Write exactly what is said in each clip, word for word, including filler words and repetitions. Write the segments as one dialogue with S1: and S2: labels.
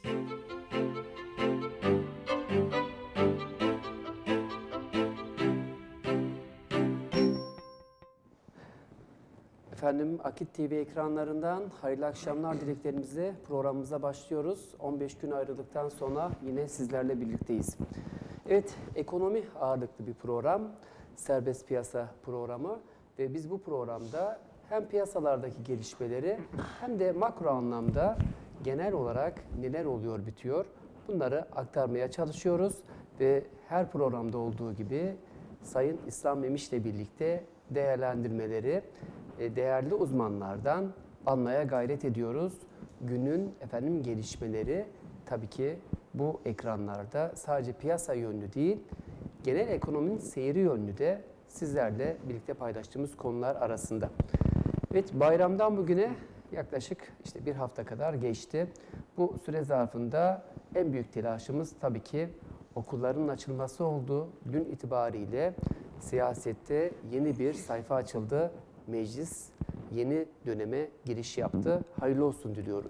S1: Efendim Akit T V ekranlarından hayırlı akşamlar dileklerimizle programımıza başlıyoruz. on beş gün ayrılıktan sonra yine sizlerle birlikteyiz. Evet, ekonomi ağırlıklı bir program, serbest piyasa programı ve biz bu programda hem piyasalardaki gelişmeleri hem de makro anlamda genel olarak neler oluyor bitiyor bunları aktarmaya çalışıyoruz ve her programda olduğu gibi Sayın İslam Memiş'le birlikte değerlendirmeleri değerli uzmanlardan almaya gayret ediyoruz. Günün efendim gelişmeleri tabii ki bu ekranlarda sadece piyasa yönlü değil, genel ekonominin seyri yönlü de sizlerle birlikte paylaştığımız konular arasında. Evet, bayramdan bugüne yaklaşık işte bir hafta kadar geçti. Bu süre zarfında en büyük telaşımız tabii ki okulların açılması oldu. Dün itibariyle siyasette yeni bir sayfa açıldı. Meclis yeni döneme giriş yaptı. Hayırlı olsun diliyoruz.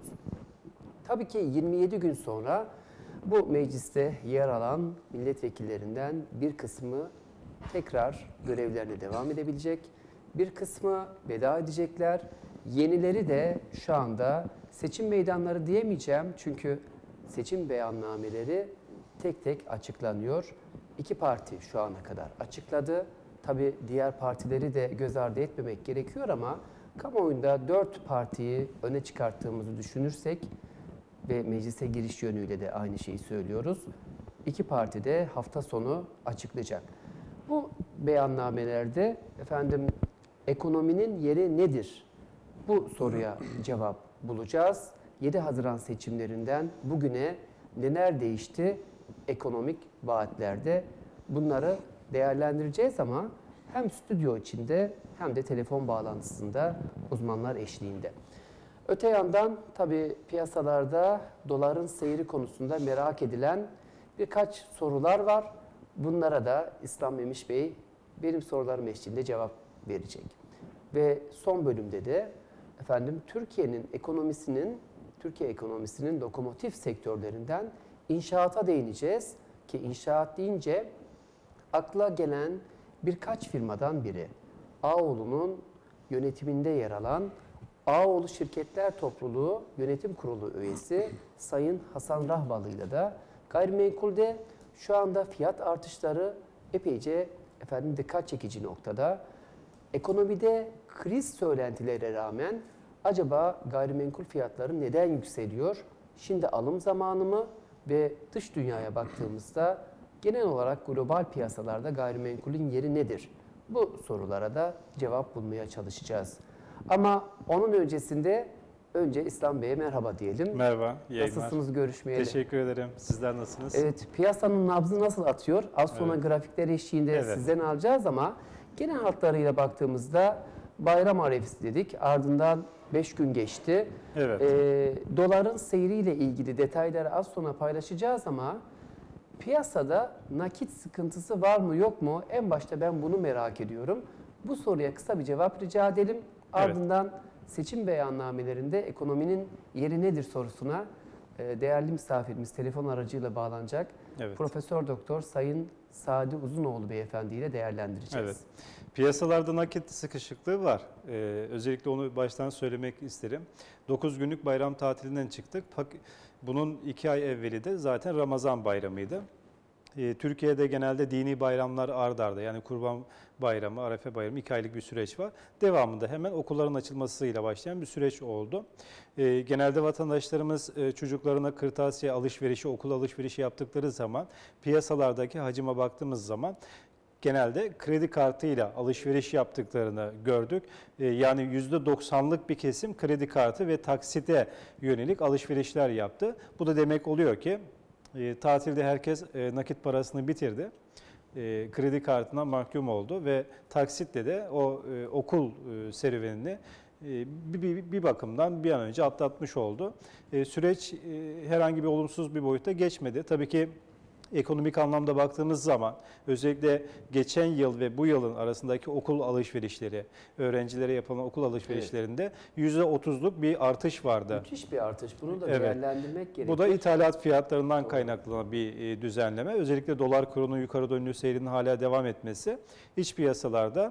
S1: Tabii ki yirmi yedi gün sonra bu mecliste yer alan milletvekillerinden bir kısmı tekrar görevlerine devam edebilecek. Bir kısmı veda edecekler. Yenileri de şu anda seçim meydanları diyemeyeceğim. Çünkü seçim beyannameleri tek tek açıklanıyor. İki parti şu ana kadar açıkladı. Tabii diğer partileri de göz ardı etmemek gerekiyor ama kamuoyunda dört partiyi öne çıkarttığımızı düşünürsek ve meclise giriş yönüyle de aynı şeyi söylüyoruz. İki parti de hafta sonu açıklayacak. Bu beyannamelerde efendim ekonominin yeri nedir? Bu soruya cevap bulacağız. yedi Haziran seçimlerinden bugüne neler değişti ekonomik vaatlerde? Bunları değerlendireceğiz ama hem stüdyo içinde hem de telefon bağlantısında uzmanlar eşliğinde. Öte yandan tabii piyasalarda doların seyri konusunda merak edilen birkaç sorular var. Bunlara da İslam Memiş Bey benim sorularım eşliğinde cevap verecek. Ve son bölümde de efendim Türkiye'nin ekonomisinin Türkiye ekonomisinin lokomotif sektörlerinden inşaata değineceğiz ki inşaat deyince akla gelen birkaç firmadan biri Ağoğlu'nun yönetiminde yer alan Ağoğlu Şirketler Topluluğu Yönetim Kurulu üyesi Sayın Hasan Rahvalı ile de gayrimenkulde şu anda fiyat artışları epeyce efendim dikkat çekici noktada. Ekonomide kriz söylentileri rağmen acaba gayrimenkul fiyatları neden yükseliyor? Şimdi alım zamanı mı? Ve dış dünyaya baktığımızda genel olarak global piyasalarda gayrimenkulün yeri nedir? Bu sorulara da cevap bulmaya çalışacağız. Ama onun öncesinde önce İslam Bey'e merhaba diyelim.
S2: Merhaba, iyi yayınlar.
S1: Nasılsınız görüşmeyeli?
S2: Teşekkür ederim. Sizler nasılsınız?
S1: Evet, piyasanın nabzı nasıl atıyor? Az sonra evet. grafikler eşliğinde evet. sizden alacağız ama genel hatlarıyla baktığımızda bayram arefesi dedik. Ardından beş gün geçti.
S2: Evet.
S1: Ee, doların seyriyle ilgili detayları az sonra paylaşacağız ama piyasada nakit sıkıntısı var mı yok mu? En başta ben bunu merak ediyorum. Bu soruya kısa bir cevap rica edelim. Ardından evet. seçim beyannamelerinde ekonominin yeri nedir sorusuna değerli misafirimiz telefon aracıyla bağlanacak. Evet. Profesör Doktor Sayın Sadi Uzunoğlu Beyefendi ile değerlendireceğiz.
S2: Evet. Piyasalarda nakit sıkışıklığı var. Ee, özellikle onu baştan söylemek isterim. dokuz günlük bayram tatilinden çıktık. Bunun iki ay evveli de zaten Ramazan bayramıydı. Türkiye'de genelde dini bayramlar ard arda, yani Kurban Bayramı, Arefe Bayramı iki aylık bir süreç var. Devamında hemen okulların açılmasıyla başlayan bir süreç oldu. Genelde vatandaşlarımız çocuklarına kırtasiye alışverişi, okul alışverişi yaptıkları zaman piyasalardaki hacime baktığımız zaman genelde kredi kartıyla alışveriş yaptıklarını gördük. Yani yüzde doksanlık bir kesim kredi kartı ve taksite yönelik alışverişler yaptı. Bu da demek oluyor ki E, tatilde herkes e, nakit parasını bitirdi, e, kredi kartına mahkum oldu ve taksitle de o e, okul e, serüvenini e, bir, bir, bir bakımdan bir an önce atlatmış oldu. E, süreç e, herhangi bir olumsuz bir boyutta geçmedi. Tabii ki Ekonomik anlamda baktığımız zaman özellikle geçen yıl ve bu yılın arasındaki okul alışverişleri, öğrencilere yapılan okul alışverişlerinde yüzde otuzluk bir artış vardı.
S1: Müthiş bir artış. Bunu da
S2: Evet.
S1: değerlendirmek gerekiyor.
S2: Bu da ithalat fiyatlarından kaynaklanan bir e, düzenleme. Özellikle dolar kurunun yukarı dönülü seyrinin hala devam etmesi iç piyasalarda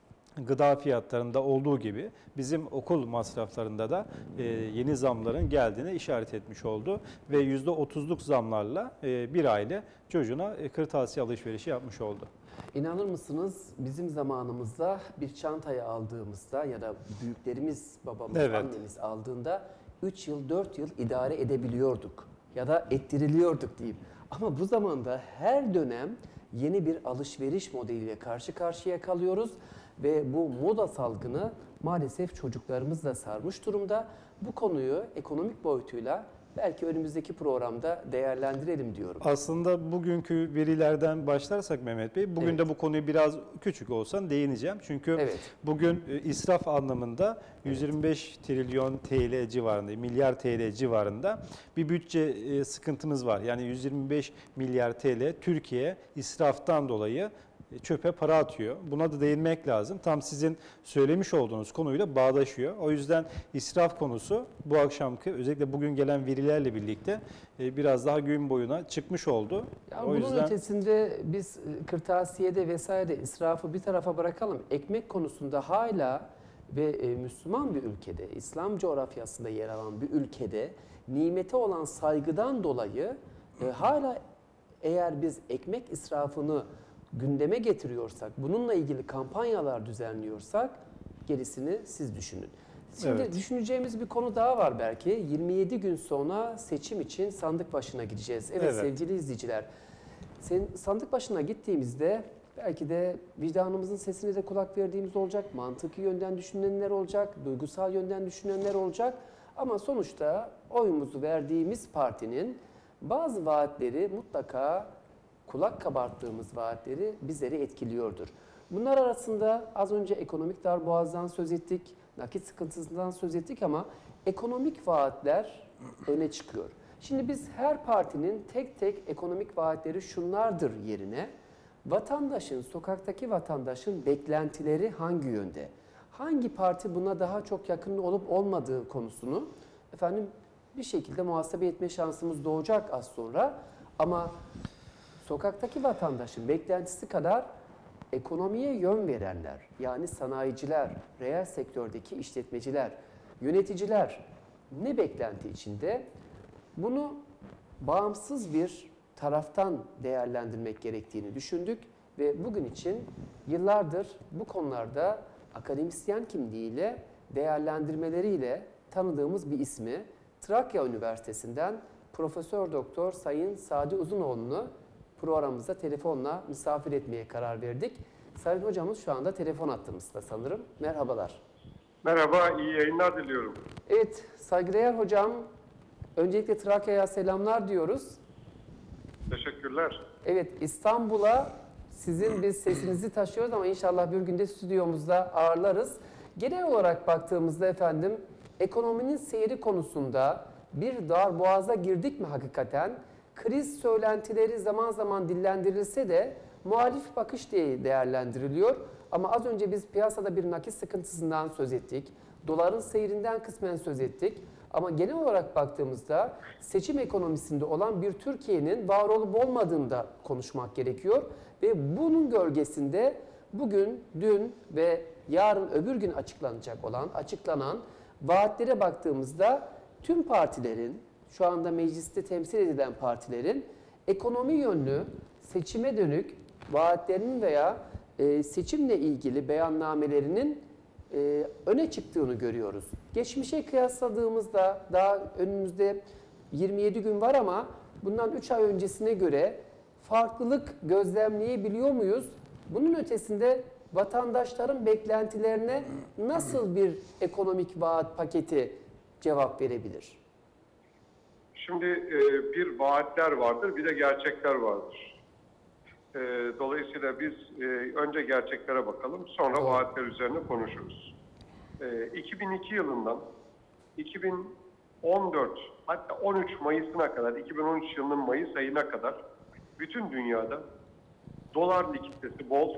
S2: gıda fiyatlarında olduğu gibi bizim okul masraflarında da e, yeni zamların geldiğine işaret etmiş oldu. Ve yüzde otuzluk zamlarla e, bir aile çocuğuna e, kırtasiye alışverişi yapmış oldu.
S1: İnanır mısınız bizim zamanımızda bir çantayı aldığımızda ya da büyüklerimiz, babamız,
S2: Evet.
S1: annemiz aldığında üç yıl, dört yıl idare edebiliyorduk ya da ettiriliyorduk diyeyim. Ama bu zamanda her dönem yeni bir alışveriş modeliyle karşı karşıya kalıyoruz ve bu moda salgını maalesef çocuklarımız da sarmış durumda. Bu konuyu ekonomik boyutuyla belki önümüzdeki programda değerlendirelim diyorum.
S2: Aslında bugünkü verilerden başlarsak Mehmet Bey, bugün
S1: Evet.
S2: de bu konuyu biraz küçük olsan değineceğim. Çünkü
S1: Evet.
S2: bugün e, israf anlamında yüz yirmi beş trilyon T L civarında, milyar T L civarında bir bütçe e, sıkıntımız var. Yani yüz yirmi beş milyar T L Türkiye israftan dolayı çöpe para atıyor. Buna da değinmek lazım. Tam sizin söylemiş olduğunuz konuyla bağdaşıyor. O yüzden israf konusu bu akşamki özellikle bugün gelen verilerle birlikte biraz daha gün boyuna çıkmış oldu.
S1: Ya
S2: o
S1: bunun
S2: yüzden
S1: ötesinde biz kırtasiyede vesaire israfı bir tarafa bırakalım. Ekmek konusunda hala ve e, Müslüman bir ülkede, İslam coğrafyasında yer alan bir ülkede nimete olan saygıdan dolayı e, hala eğer biz ekmek israfını gündeme getiriyorsak, bununla ilgili kampanyalar düzenliyorsak gerisini siz düşünün. Şimdi
S2: Evet.
S1: düşüneceğimiz bir konu daha var belki. yirmi yedi gün sonra seçim için sandık başına gideceğiz. Evet,
S2: Evet.
S1: sevgili izleyiciler. Sen, sandık başına gittiğimizde belki de vicdanımızın sesine de kulak verdiğimiz olacak. Mantıki yönden düşünenler olacak, duygusal yönden düşünenler olacak. Ama sonuçta oyumuzu verdiğimiz partinin bazı vaatleri mutlaka kulak kabarttığımız vaatleri bizleri etkiliyordur. Bunlar arasında az önce ekonomik darboğazdan söz ettik, nakit sıkıntısından söz ettik ama ekonomik vaatler öne çıkıyor. Şimdi biz her partinin tek tek ekonomik vaatleri şunlardır yerine vatandaşın, sokaktaki vatandaşın beklentileri hangi yönde? Hangi parti buna daha çok yakın olup olmadığı konusunu efendim bir şekilde muhasebe etme şansımız doğacak az sonra. Ama sokaktaki vatandaşın beklentisi kadar ekonomiye yön verenler, yani sanayiciler, reel sektördeki işletmeciler, yöneticiler ne beklenti içinde? Bunu bağımsız bir taraftan değerlendirmek gerektiğini düşündük ve bugün için yıllardır bu konularda akademisyen kimliğiyle, değerlendirmeleriyle tanıdığımız bir ismi Trakya Üniversitesi'nden Profesör Doktor Sayın Sadi Uzunoğlu'nu programımıza telefonla misafir etmeye karar verdik. Sayın hocamız şu anda telefon attığımızda sanırım. Merhabalar.
S3: Merhaba, iyi yayınlar diliyorum.
S1: Evet, saygıdeğer hocam, öncelikle Trakya'ya selamlar diyoruz.
S3: Teşekkürler.
S1: Evet, İstanbul'a sizin biz sesinizi taşıyoruz ama inşallah bir günde stüdyomuzda ağırlarız. Genel olarak baktığımızda efendim, ekonominin seyri konusunda bir darboğaza girdik mi hakikaten? Kriz söylentileri zaman zaman dillendirilse de muhalif bakış diye değerlendiriliyor. Ama az önce biz piyasada bir nakit sıkıntısından söz ettik. Doların seyrinden kısmen söz ettik. Ama genel olarak baktığımızda seçim ekonomisinde olan bir Türkiye'nin var olup olmadığını da konuşmak gerekiyor. Ve bunun gölgesinde bugün, dün ve yarın öbür gün açıklanacak olan, açıklanan vaatlere baktığımızda tüm partilerin, şu anda mecliste temsil edilen partilerin ekonomi yönlü seçime dönük vaatlerinin veya e, seçimle ilgili beyannamelerinin e, öne çıktığını görüyoruz. Geçmişe kıyasladığımızda daha önümüzde yirmi yedi gün var ama bundan üç ay öncesine göre farklılık gözlemleyebiliyor muyuz? Bunun ötesinde vatandaşların beklentilerine nasıl bir ekonomik vaat paketi cevap verebilir?
S3: Şimdi e, bir vaatler vardır, bir de gerçekler vardır. E, dolayısıyla biz e, önce gerçeklere bakalım, sonra
S1: Doğru.
S3: vaatler üzerine konuşuruz. E, iki bin iki yılından iki bin on dört, hatta on üç Mayıs'ına kadar, iki bin on üç yılının Mayıs ayına kadar bütün dünyada dolar likiditesi bol,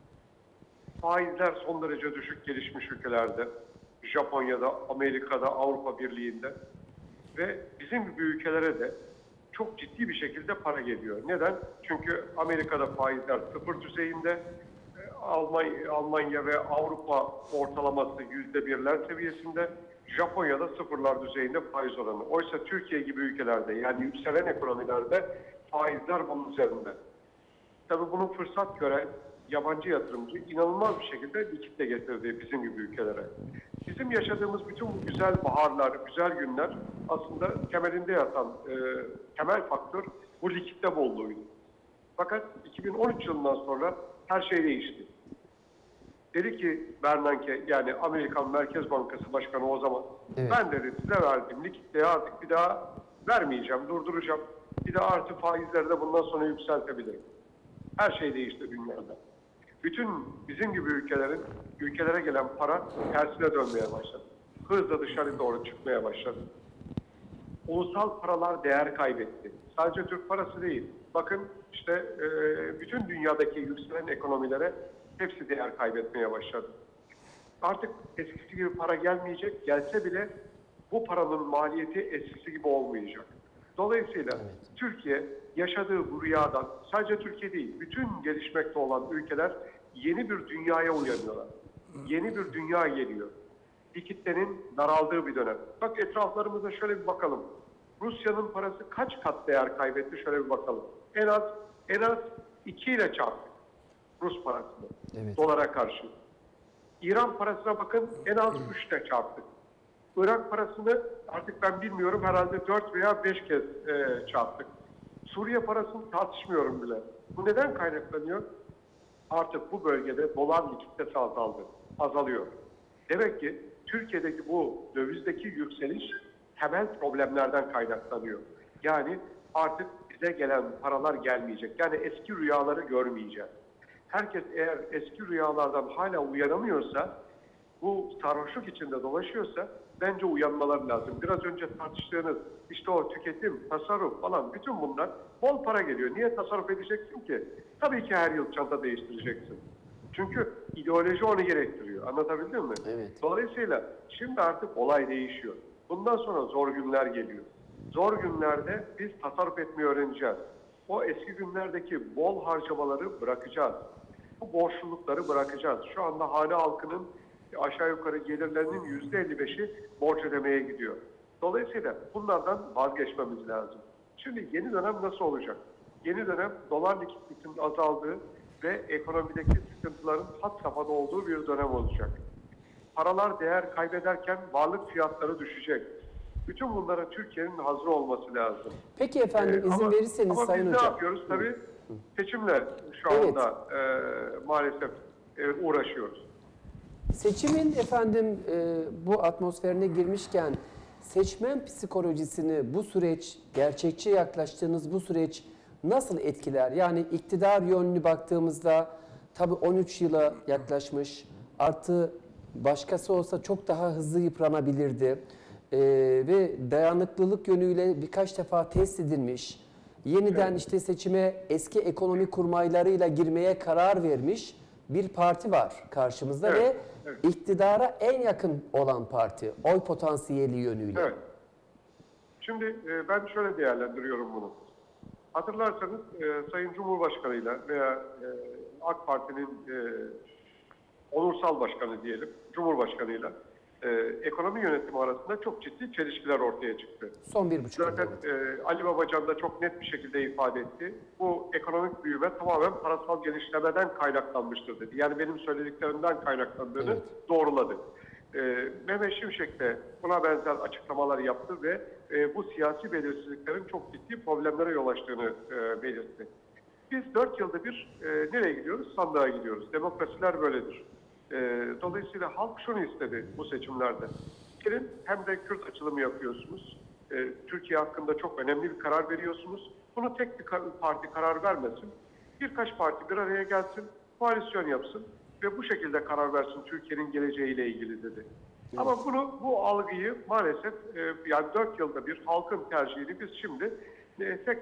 S3: faizler son derece düşük gelişmiş ülkelerde, Japonya'da, Amerika'da, Avrupa Birliği'nde ve bizim gibi ülkelere de çok ciddi bir şekilde para geliyor. Neden? Çünkü Amerika'da faizler sıfır düzeyinde, Almanya, Almanya ve Avrupa ortalaması yüzde birler seviyesinde, Japonya'da sıfırlar düzeyinde faiz oranı. Oysa Türkiye gibi ülkelerde, yani yükselen ekonomilerde faizler bunun üzerinde. Tabii bunu fırsat gören yabancı yatırımcı inanılmaz bir şekilde likitte getirdi bizim gibi ülkelere. Bizim yaşadığımız bütün bu güzel baharlar, güzel günler aslında temelinde yatan e, temel faktör bu likitte bolluğuydu. Fakat iki bin on üç yılından sonra her şey değişti. Dedi ki Bernanke, yani Amerikan Merkez Bankası Başkanı o zaman,
S1: evet.
S3: ben dedi size verdiğim likiditeyi artık bir daha vermeyeceğim, durduracağım. Bir de artı faizleri de bundan sonra yükseltebilirim. Her şey değişti dünyada. Bütün bizim gibi ülkelerin, ülkelere gelen para tersine dönmeye başladı. Hızla dışarı doğru çıkmaya başladı. Ulusal paralar değer kaybetti. Sadece Türk parası değil. Bakın işte e, bütün dünyadaki yükselen ekonomilere hepsi değer kaybetmeye başladı. Artık eskisi gibi para gelmeyecek. Gelse bile bu paranın maliyeti eskisi gibi olmayacak. Dolayısıyla evet. Türkiye yaşadığı bu rüyadan, sadece Türkiye değil, bütün gelişmekte olan ülkeler yeni bir dünyaya uyanıyorlar. Yeni bir dünya geliyor. Likiditenin daraldığı bir dönem. Bak etraflarımıza şöyle bir bakalım. Rusya'nın parası kaç kat değer kaybetti şöyle bir bakalım. En az en az iki ile çarptı Rus parasını evet. dolara karşı. İran parasına bakın en az üç ile çarptık. Irak parasını artık ben bilmiyorum herhalde dört veya beş kez e, çarptık. Suriye parasını tartışmıyorum bile. Bu neden kaynaklanıyor? Artık bu bölgede dolar likiditesi azaldı, azalıyor. Demek ki Türkiye'deki bu dövizdeki yükseliş temel problemlerden kaynaklanıyor. Yani artık bize gelen paralar gelmeyecek. Yani eski rüyaları görmeyeceğiz. Herkes eğer eski rüyalardan hala uyanamıyorsa, bu sarhoşluk içinde dolaşıyorsa bence uyanmaları lazım. Biraz önce tartıştığınız işte o tüketim, tasarruf falan bütün bunlar bol para geliyor. Niye tasarruf edeceksin ki? Tabii ki her yıl çanta değiştireceksin. Çünkü ideoloji onu gerektiriyor. Anlatabildim mi?
S1: Evet.
S3: Dolayısıyla şimdi artık olay değişiyor. Bundan sonra zor günler geliyor. Zor günlerde biz tasarruf etmeyi öğreneceğiz. O eski günlerdeki bol harcamaları bırakacağız. Bu borçlulukları bırakacağız. Şu anda hane halkının aşağı yukarı gelirlerinin yüzde elli beşi borç ödemeye gidiyor. Dolayısıyla bunlardan vazgeçmemiz lazım. Şimdi yeni dönem nasıl olacak? Yeni dönem dolar likiditesinin azaldığı ve ekonomideki sıkıntıların had safhada olduğu bir dönem olacak. Paralar değer kaybederken varlık fiyatları düşecek. Bütün bunlara Türkiye'nin hazır olması lazım.
S1: Peki efendim
S3: ee,
S1: izin
S3: ama,
S1: verirseniz
S3: ama
S1: Sayın
S3: biz
S1: Hocam.
S3: ne yapıyoruz? Tabii seçimle şu anda evet. e, maalesef e, uğraşıyoruz.
S1: Seçimin efendim e, bu atmosferine girmişken seçmen psikolojisini bu süreç, gerçekçi yaklaştığınız bu süreç nasıl etkiler? Yani iktidar yönlü baktığımızda tabii on üç yıla yaklaşmış, artı başkası olsa çok daha hızlı yıpranabilirdi. Ee, ve dayanıklılık yönüyle birkaç defa test edilmiş, yeniden evet. işte seçime eski ekonomi kurmaylarıyla girmeye karar vermiş bir parti var karşımızda evet. ve evet. iktidara en yakın olan parti, oy potansiyeli yönüyle.
S3: Evet. Şimdi e, ben şöyle değerlendiriyorum bunu. Hatırlarsanız e, Sayın Cumhurbaşkanı'yla veya e, AK Parti'nin e, onursal başkanı diyelim, Cumhurbaşkanı'yla e, ekonomi yönetimi arasında çok ciddi çelişkiler ortaya çıktı.
S1: Son bir buçuk
S3: Zaten e, Ali Babacan da çok net bir şekilde ifade etti. Bu ekonomik büyüme tamamen parasal genişlemeden kaynaklanmıştır dedi. Yani benim söylediklerimden kaynaklandığını evet. doğruladı. E, Mehmet Şimşek de buna benzer açıklamalar yaptı ve e, bu siyasi belirsizliklerin çok ciddi problemlere yol açtığını e, belirtti. Biz dört yılda bir e, nereye gidiyoruz? Sandığa gidiyoruz. Demokrasiler böyledir. E, dolayısıyla halk şunu istedi bu seçimlerde. Gelin hem de Kürt açılımı yapıyorsunuz. E, Türkiye hakkında çok önemli bir karar veriyorsunuz. Bunu tek bir parti karar vermesin. Birkaç parti bir araya gelsin, koalisyon yapsın ve bu şekilde karar versin Türkiye'nin geleceğiyle ilgili dedi. Evet. Ama bunu, bu algıyı maalesef e, yani dört yılda bir halkın tercihini biz şimdi e, tekrar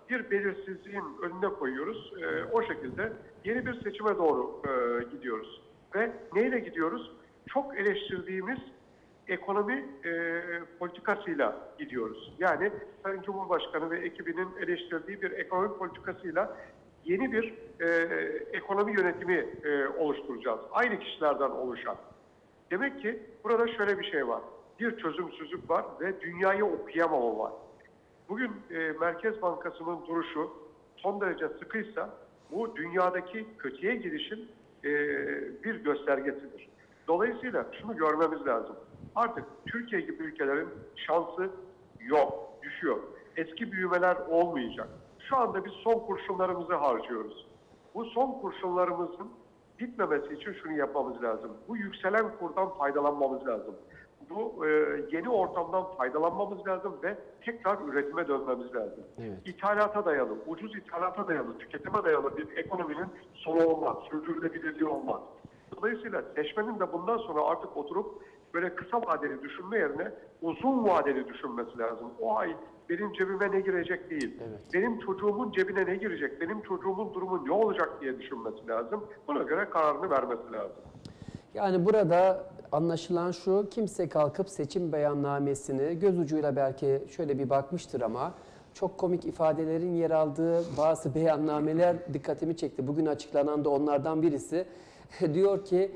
S3: bir belirsizliğin önüne koyuyoruz. E, o şekilde yeni bir seçime doğru e, gidiyoruz. Ve neyle gidiyoruz? Çok eleştirdiğimiz ekonomi e, politikasıyla gidiyoruz. Yani Sayın Cumhurbaşkanı ve ekibinin eleştirdiği bir ekonomi politikasıyla yeni bir e, ekonomi yönetimi e, oluşturacağız. Aynı kişilerden oluşan. Demek ki burada şöyle bir şey var. Bir çözümsüzlük var ve dünyayı okuyamama var. Bugün e, Merkez Bankası'nın duruşu son derece sıkıysa bu dünyadaki kötüye gidişin e, bir göstergesidir. Dolayısıyla şunu görmemiz lazım. Artık Türkiye gibi ülkelerin şansı yok, düşüyor. Eski büyümeler olmayacak. Şu anda biz son kurşunlarımızı harcıyoruz. Bu son kurşunlarımızın bitmemesi için şunu yapmamız lazım. Bu yükselen kurdan faydalanmamız lazım. Bu e, yeni ortamdan faydalanmamız lazım ve tekrar üretime dönmemiz lazım.
S1: Evet.
S3: İthalata dayalı, ucuz ithalata dayalı, tüketime dayalı bir ekonominin sonu olmaz, sürdürülebilirliği olmaz. Dolayısıyla seçmenin de bundan sonra artık oturup böyle kısa vadeli düşünme yerine uzun vadeli düşünmesi lazım. O ay benim cebime ne girecek değil,
S1: Evet.
S3: benim çocuğumun cebine ne girecek, benim çocuğumun durumu ne olacak diye düşünmesi lazım. Buna göre kararını vermesi lazım.
S1: Yani burada anlaşılan şu, kimse kalkıp seçim beyannamesini göz ucuyla belki şöyle bir bakmıştır ama çok komik ifadelerin yer aldığı bazı beyannameler dikkatimi çekti. Bugün açıklanan da onlardan birisi. Diyor ki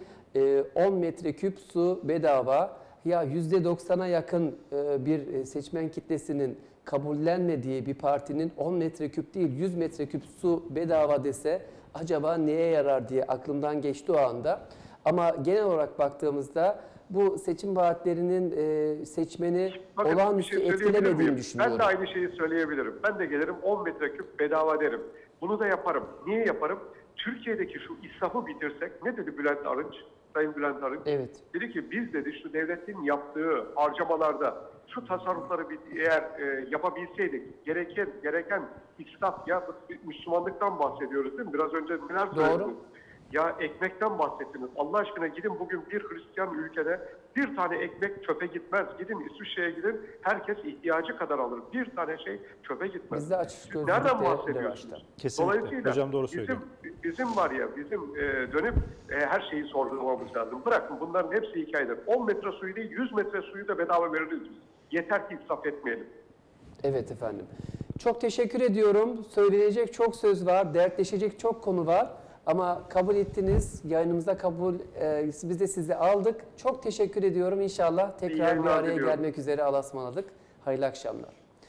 S1: on metreküp su bedava. Ya yüzde doksana yakın bir seçmen kitlesinin kabullenmediği bir partinin on metreküp değil yüz metreküp su bedava dese acaba neye yarar diye aklımdan geçti o anda. Ama genel olarak baktığımızda bu seçim vaatlerinin e, seçmeni
S3: Bakın,
S1: olağanüstü
S3: bir şey
S1: etkilemediğini
S3: miyim?
S1: düşünüyorum.
S3: Ben de aynı şeyi söyleyebilirim. Ben de gelirim on metreküp bedava derim. Bunu da yaparım. Niye yaparım? Türkiye'deki şu israfı bitirsek, ne dedi Bülent Arınç? Sayın Bülent Arınç.
S1: Evet.
S3: Dedi ki biz dedi şu devletin yaptığı harcamalarda şu tasarrufları bir, eğer e, yapabilseydik, gereken gereken israf, ya Müslümanlıktan bahsediyoruz değil mi? Biraz önce neler söylediniz?
S1: Doğru.
S3: Ya ekmekten bahsettiniz. Allah aşkına gidin bugün bir Hristiyan ülkede bir tane ekmek çöpe gitmez. Gidin İsviçre'ye gidin, herkes ihtiyacı kadar alır. Bir tane şey çöpe gitmez.
S1: Biz de açık
S3: Siz
S1: gözlülükle
S3: nereden
S1: revaçta.
S3: bahsediyorsunuz?
S2: Kesinlikle.
S3: Dolayısıyla
S2: Hocam doğru
S3: bizim,
S2: söylüyor.
S3: bizim var ya, bizim e, dönüp e, her şeyi sorgulamamız lazım. Bırakın bunların hepsi hikayedir. on metre suyu değil, yüz metre suyu da bedava veririz biz. Yeter ki israf etmeyelim.
S1: Evet efendim. Çok teşekkür ediyorum. Söylenecek çok söz var, dertleşecek çok konu var. Ama kabul ettiniz, yayınımıza kabul, e, biz de sizi aldık. Çok teşekkür ediyorum. İnşallah tekrar bir
S3: yayınlar
S1: araya
S3: diliyorum.
S1: gelmek üzere. Allah'a ısmarladık. Hayırlı akşamlar.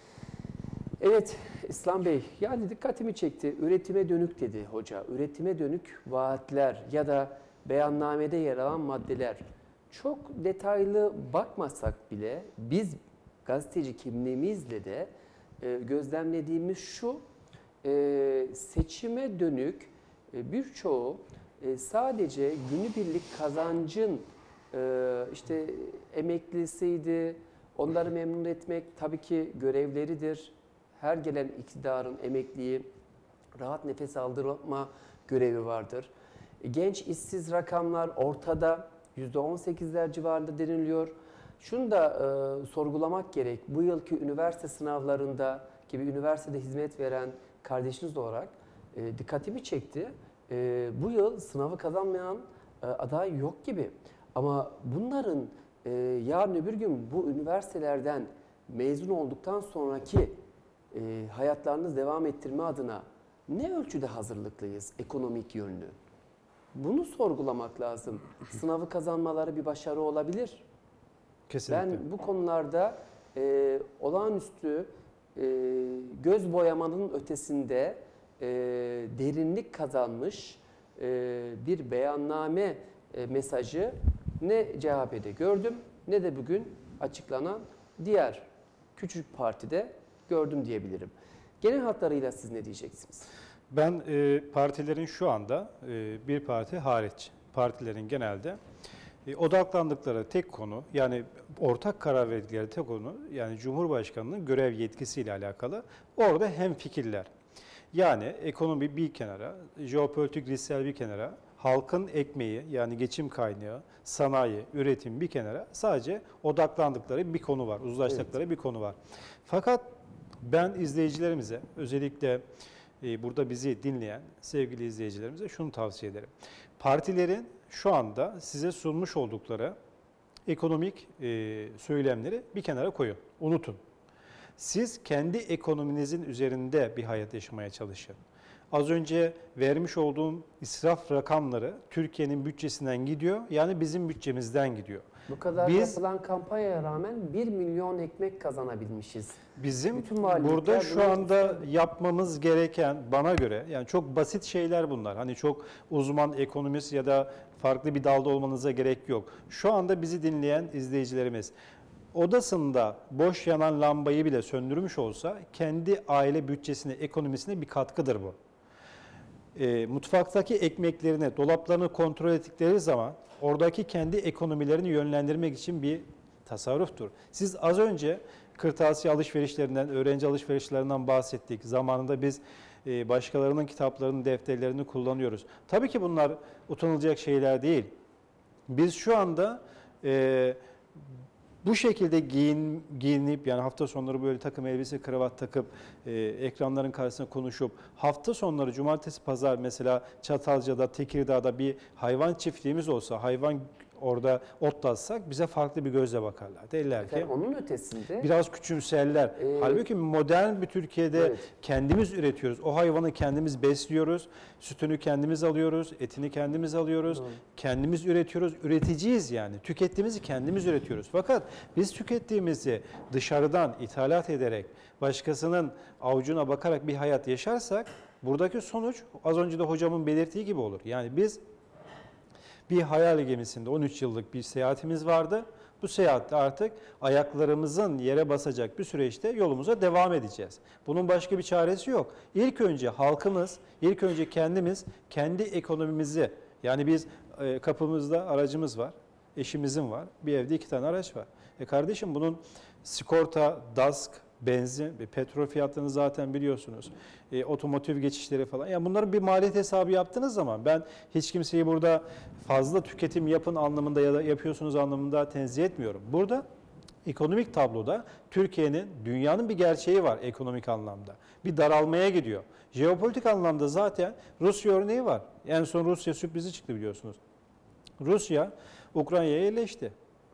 S1: Evet İslam Bey, yani dikkatimi çekti. Üretime dönük dedi hoca. Üretime dönük vaatler ya da beyannamede yer alan maddeler. Çok detaylı bakmasak bile biz gazeteci kimliğimizle de e, gözlemlediğimiz şu, e, seçime dönük e, birçoğu e, sadece günübirlik kazancın e, işte emeklisiydi, onları memnun etmek tabii ki görevleridir. Her gelen iktidarın emekliyi rahat nefes aldırma görevi vardır. Genç işsiz rakamlar ortada, yüzde on sekizler civarında deniliyor. Şunu da e, sorgulamak gerek. Bu yılki üniversite sınavlarında gibi üniversitede hizmet veren kardeşiniz olarak e, dikkatimi çekti. E, bu yıl sınavı kazanmayan e, aday yok gibi. Ama bunların e, yarın öbür gün bu üniversitelerden mezun olduktan sonraki e, hayatlarınızı devam ettirme adına ne ölçüde hazırlıklıyız ekonomik yönlü? Bunu sorgulamak lazım. Sınavı kazanmaları bir başarı olabilir.
S2: Kesinlikle.
S1: Ben bu konularda e, olağanüstü e, göz boyamanın ötesinde e, derinlik kazanmış e, bir beyanname e, mesajı ne C H P'de gördüm ne de bugün açıklanan diğer küçük partide gördüm diyebilirim. Genel hatlarıyla siz ne diyeceksiniz?
S2: Ben e, partilerin şu anda e, bir parti hariç partilerin genelde e, odaklandıkları tek konu, yani ortak karar verdikleri tek konu, yani Cumhurbaşkanı'nın görev yetkisiyle alakalı. Orada hemfikirler. Yani ekonomi bir kenara, jeopolitik riskler bir kenara, halkın ekmeği yani geçim kaynağı, sanayi, üretim bir kenara, sadece odaklandıkları bir konu var, uzlaştıkları evet. bir konu var. Fakat Ben izleyicilerimize, özellikle e, burada bizi dinleyen sevgili izleyicilerimize şunu tavsiye ederim. Partilerin şu anda size sunmuş oldukları ekonomik e, söylemleri bir kenara koyun, unutun. Siz kendi ekonominizin üzerinde bir hayat yaşamaya çalışın. Az önce vermiş olduğum israf rakamları Türkiye'nin bütçesinden gidiyor, yani bizim bütçemizden gidiyor.
S1: Bu kadar
S2: Biz-
S1: yapılan kampanyaya rağmen bir milyon ekmek kazanabilmişiz.
S2: Bizim
S1: Bütün valilikler
S2: burada şu
S1: bunu
S2: anda
S1: istiyor.
S2: yapmamız gereken, bana göre, yani çok basit şeyler bunlar. Hani çok uzman ekonomist ya da farklı bir dalda olmanıza gerek yok. Şu anda bizi dinleyen izleyicilerimiz odasında boş yanan lambayı bile söndürmüş olsa kendi aile bütçesine, ekonomisine bir katkıdır bu. E, mutfaktaki ekmeklerini, dolaplarını kontrol ettikleri zaman oradaki kendi ekonomilerini yönlendirmek için bir tasarruftur. Siz az önce kırtasiye alışverişlerinden, öğrenci alışverişlerinden bahsettik. Zamanında biz e, başkalarının kitaplarını, defterlerini kullanıyoruz. Tabii ki bunlar utanılacak şeyler değil. Biz şu anda e, bu şekilde giyin, giyinip, yani hafta sonları böyle takım elbise, kravat takıp e, ekranların karşısında konuşup hafta sonları cumartesi, pazar mesela Çatalca'da, Tekirdağ'da bir hayvan çiftliğimiz olsa, hayvan orada otlatsak bize farklı bir gözle bakarlar. Derler ki
S1: Efendim, onun ötesinde
S2: biraz küçümserler.
S1: Ee,
S2: Halbuki modern bir Türkiye'de
S1: evet.
S2: kendimiz üretiyoruz. O hayvanı kendimiz besliyoruz. Sütünü kendimiz alıyoruz. Etini kendimiz alıyoruz.
S1: Doğru.
S2: Kendimiz üretiyoruz. Üreticiyiz yani. Tükettiğimizi kendimiz üretiyoruz. Fakat biz tükettiğimizi dışarıdan ithalat ederek, başkasının avucuna bakarak bir hayat yaşarsak buradaki sonuç az önce de hocamın belirttiği gibi olur. Yani biz bir hayal gemisinde on üç yıllık bir seyahatimiz vardı. Bu seyahatte artık ayaklarımızın yere basacak bir süreçte yolumuza devam edeceğiz. Bunun başka bir çaresi yok. İlk önce halkımız, ilk önce kendimiz, kendi ekonomimizi, yani biz e, kapımızda aracımız var, eşimizin var, bir evde iki tane araç var. E kardeşim bunun sigorta, DASK, benzin, petrol fiyatlarını zaten biliyorsunuz. E, otomotiv geçişleri falan. Yani bunların bir maliyet hesabı yaptığınız zaman ben hiç kimseyi burada fazla tüketim yapın anlamında ya da yapıyorsunuz anlamında tenzih etmiyorum. Burada ekonomik tabloda Türkiye'nin, dünyanın bir gerçeği var ekonomik anlamda. Bir daralmaya gidiyor. Jeopolitik anlamda zaten Rusya örneği var. En son Rusya sürprizi çıktı biliyorsunuz. Rusya Ukrayna'ya yerleşti.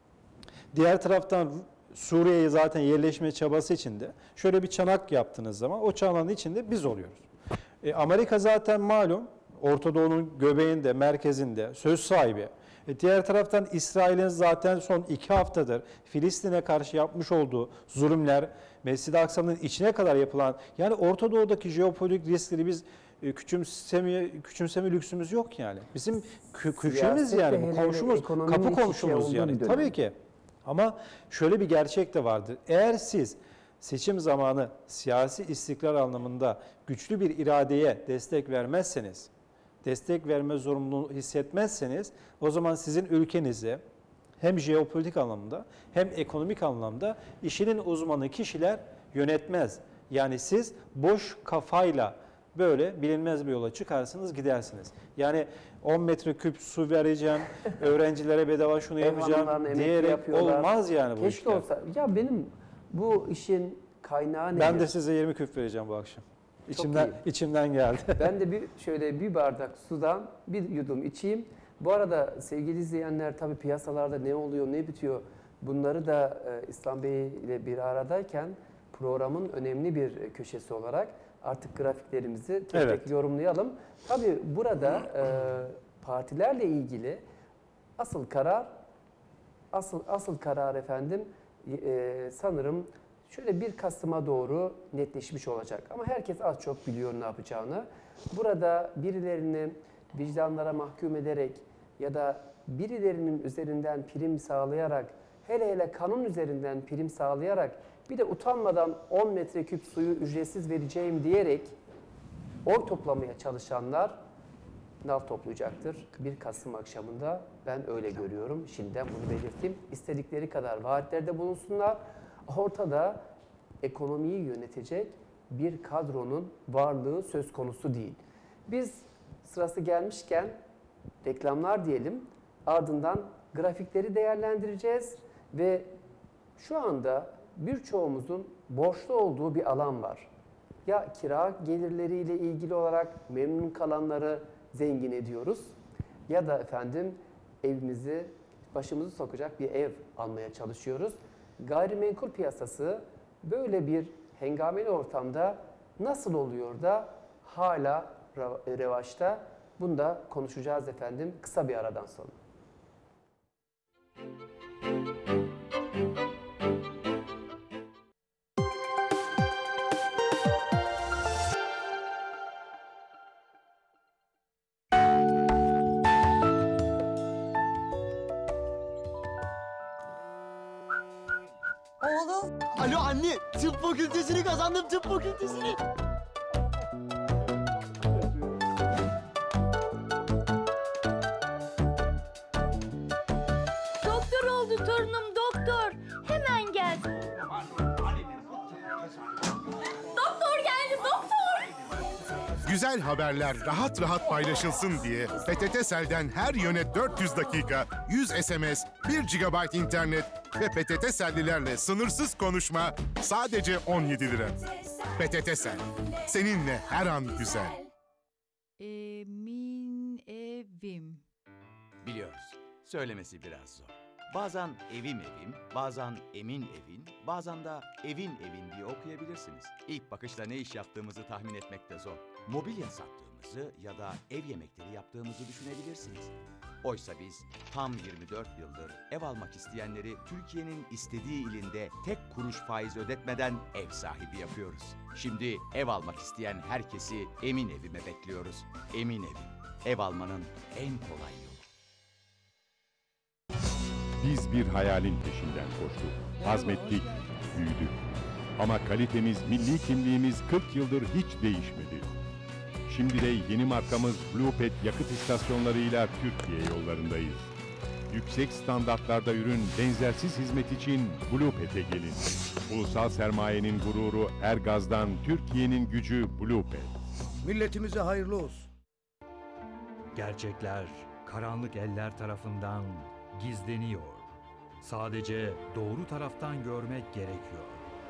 S2: Diğer taraftan Suriye'ye zaten yerleşme çabası içinde şöyle bir çanak yaptığınız zaman o çanağın içinde biz oluyoruz. E, Amerika zaten malum Orta Doğu'nun göbeğinde, merkezinde söz sahibi. E, diğer taraftan İsrail'in zaten son iki haftadır Filistin'e karşı yapmış olduğu zulümler, Mescid-i Aksa'nın içine kadar yapılan, yani Orta Doğu'daki jeopolitik riskleri biz e, küçümseme, küçümseme lüksümüz yok yani. Bizim kü köşemiz
S1: Siyasetle
S2: yani,
S1: hele
S2: bu
S1: hele
S2: komşumuz,
S1: ekonominin
S2: kapı
S1: iç içe
S2: komşumuz
S1: olduğu
S2: yani.
S1: bir dönem.
S2: Tabii ki. Ama şöyle bir gerçek de vardır. Eğer siz seçim zamanı siyasi istikrar anlamında güçlü bir iradeye destek vermezseniz, destek verme zorunluluğu hissetmezseniz, o zaman sizin ülkenizi hem jeopolitik anlamda hem ekonomik anlamda işinin uzmanı kişiler yönetmez. Yani siz boş kafayla böyle bilinmez bir yola çıkarsınız, gidersiniz. Yani on metreküp su vereceğim, öğrencilere bedava şunu
S1: Ev
S2: yapacağım
S1: hanımlarına emekli
S2: diyerek
S1: yapıyorlar.
S2: olmaz yani bu
S1: Keşke
S2: işler.
S1: olsa. Ya benim bu işin kaynağı nedir?
S2: Ben de size yirmi küp vereceğim bu akşam. İçimden,
S1: iyi.
S2: içimden geldi.
S1: Ben de bir şöyle bir bardak sudan bir yudum içeyim. Bu arada sevgili izleyenler, tabii piyasalarda ne oluyor, ne bitiyor, bunları da e, İslam Bey ile bir aradayken programın önemli bir köşesi olarak artık grafiklerimizi tek
S2: Evet.
S1: tek yorumlayalım. Tabii burada e, partilerle ilgili asıl karar asıl asıl karar efendim e, sanırım şöyle bir Kasım'a doğru netleşmiş olacak. Ama herkes az çok biliyor ne yapacağını. Burada birilerini vicdanlara mahkum ederek ya da birilerinin üzerinden prim sağlayarak, hele hele kanun üzerinden prim sağlayarak, bir de utanmadan on metreküp suyu ücretsiz vereceğim diyerek oy toplamaya çalışanlar nal toplayacaktır. bir Kasım akşamında ben öyle görüyorum. Şimdiden bunu belirteyim. İstedikleri kadar vaatlerde bulunsunlar. Ortada ekonomiyi yönetecek bir kadronun varlığı söz konusu değil. Biz sırası gelmişken reklamlar diyelim, ardından grafikleri değerlendireceğiz ve şu anda birçoğumuzun borçlu olduğu bir alan var. Ya kira gelirleriyle ilgili olarak memnun kalanları zengin ediyoruz ya da efendim evimizi, başımızı sokacak bir ev almaya çalışıyoruz. Gayrimenkul piyasası böyle bir hengameli ortamda nasıl oluyor da hala revaçta? Bunu da konuşacağız efendim kısa bir aradan sonra.
S4: Oğlum. Alo anne, tıp fakültesini kazandım, tıp fakültesini.
S5: Doktor oldu torunum, doktor. Hemen gel. Doktor geldi, doktor.
S6: Güzel haberler rahat rahat paylaşılsın diye P T T Sel'den her yöne dört yüz dakika, yüz S M S, bir gigabayt internet ve P T T Sel'lilerle sınırsız konuşma sadece on yedi lira. P T T Sel, seninle her an güzel.
S7: Emin evim.
S8: Biliyoruz. Söylemesi biraz zor. Bazen evim evim, bazen emin evin, bazen de evin evin diye okuyabilirsiniz. İlk bakışta ne iş yaptığımızı tahmin etmek de zor. Mobilya sattığımızı ya da ev yemekleri yaptığımızı düşünebilirsiniz. Oysa biz tam yirmi dört yıldır ev almak isteyenleri Türkiye'nin istediği ilinde tek kuruş faiz ödetmeden ev sahibi yapıyoruz. Şimdi ev almak isteyen herkesi Emin Evim'e bekliyoruz. Emin Evim, ev almanın en kolay yolu.
S9: Biz bir hayalin peşinden koştuk. Azmettik, büyüdük. Ama kalitemiz, milli kimliğimiz kırk yıldır hiç değişmedi. Şimdi de yeni markamız Bluepet yakıt istasyonlarıyla Türkiye yollarındayız. Yüksek standartlarda ürün, benzersiz hizmet için Bluepet'e gelin. Ulusal sermayenin gururu Ergaz'dan Türkiye'nin gücü Bluepet.
S10: Milletimize hayırlı olsun.
S11: Gerçekler karanlık eller tarafından gizleniyor. Sadece doğru taraftan görmek gerekiyor.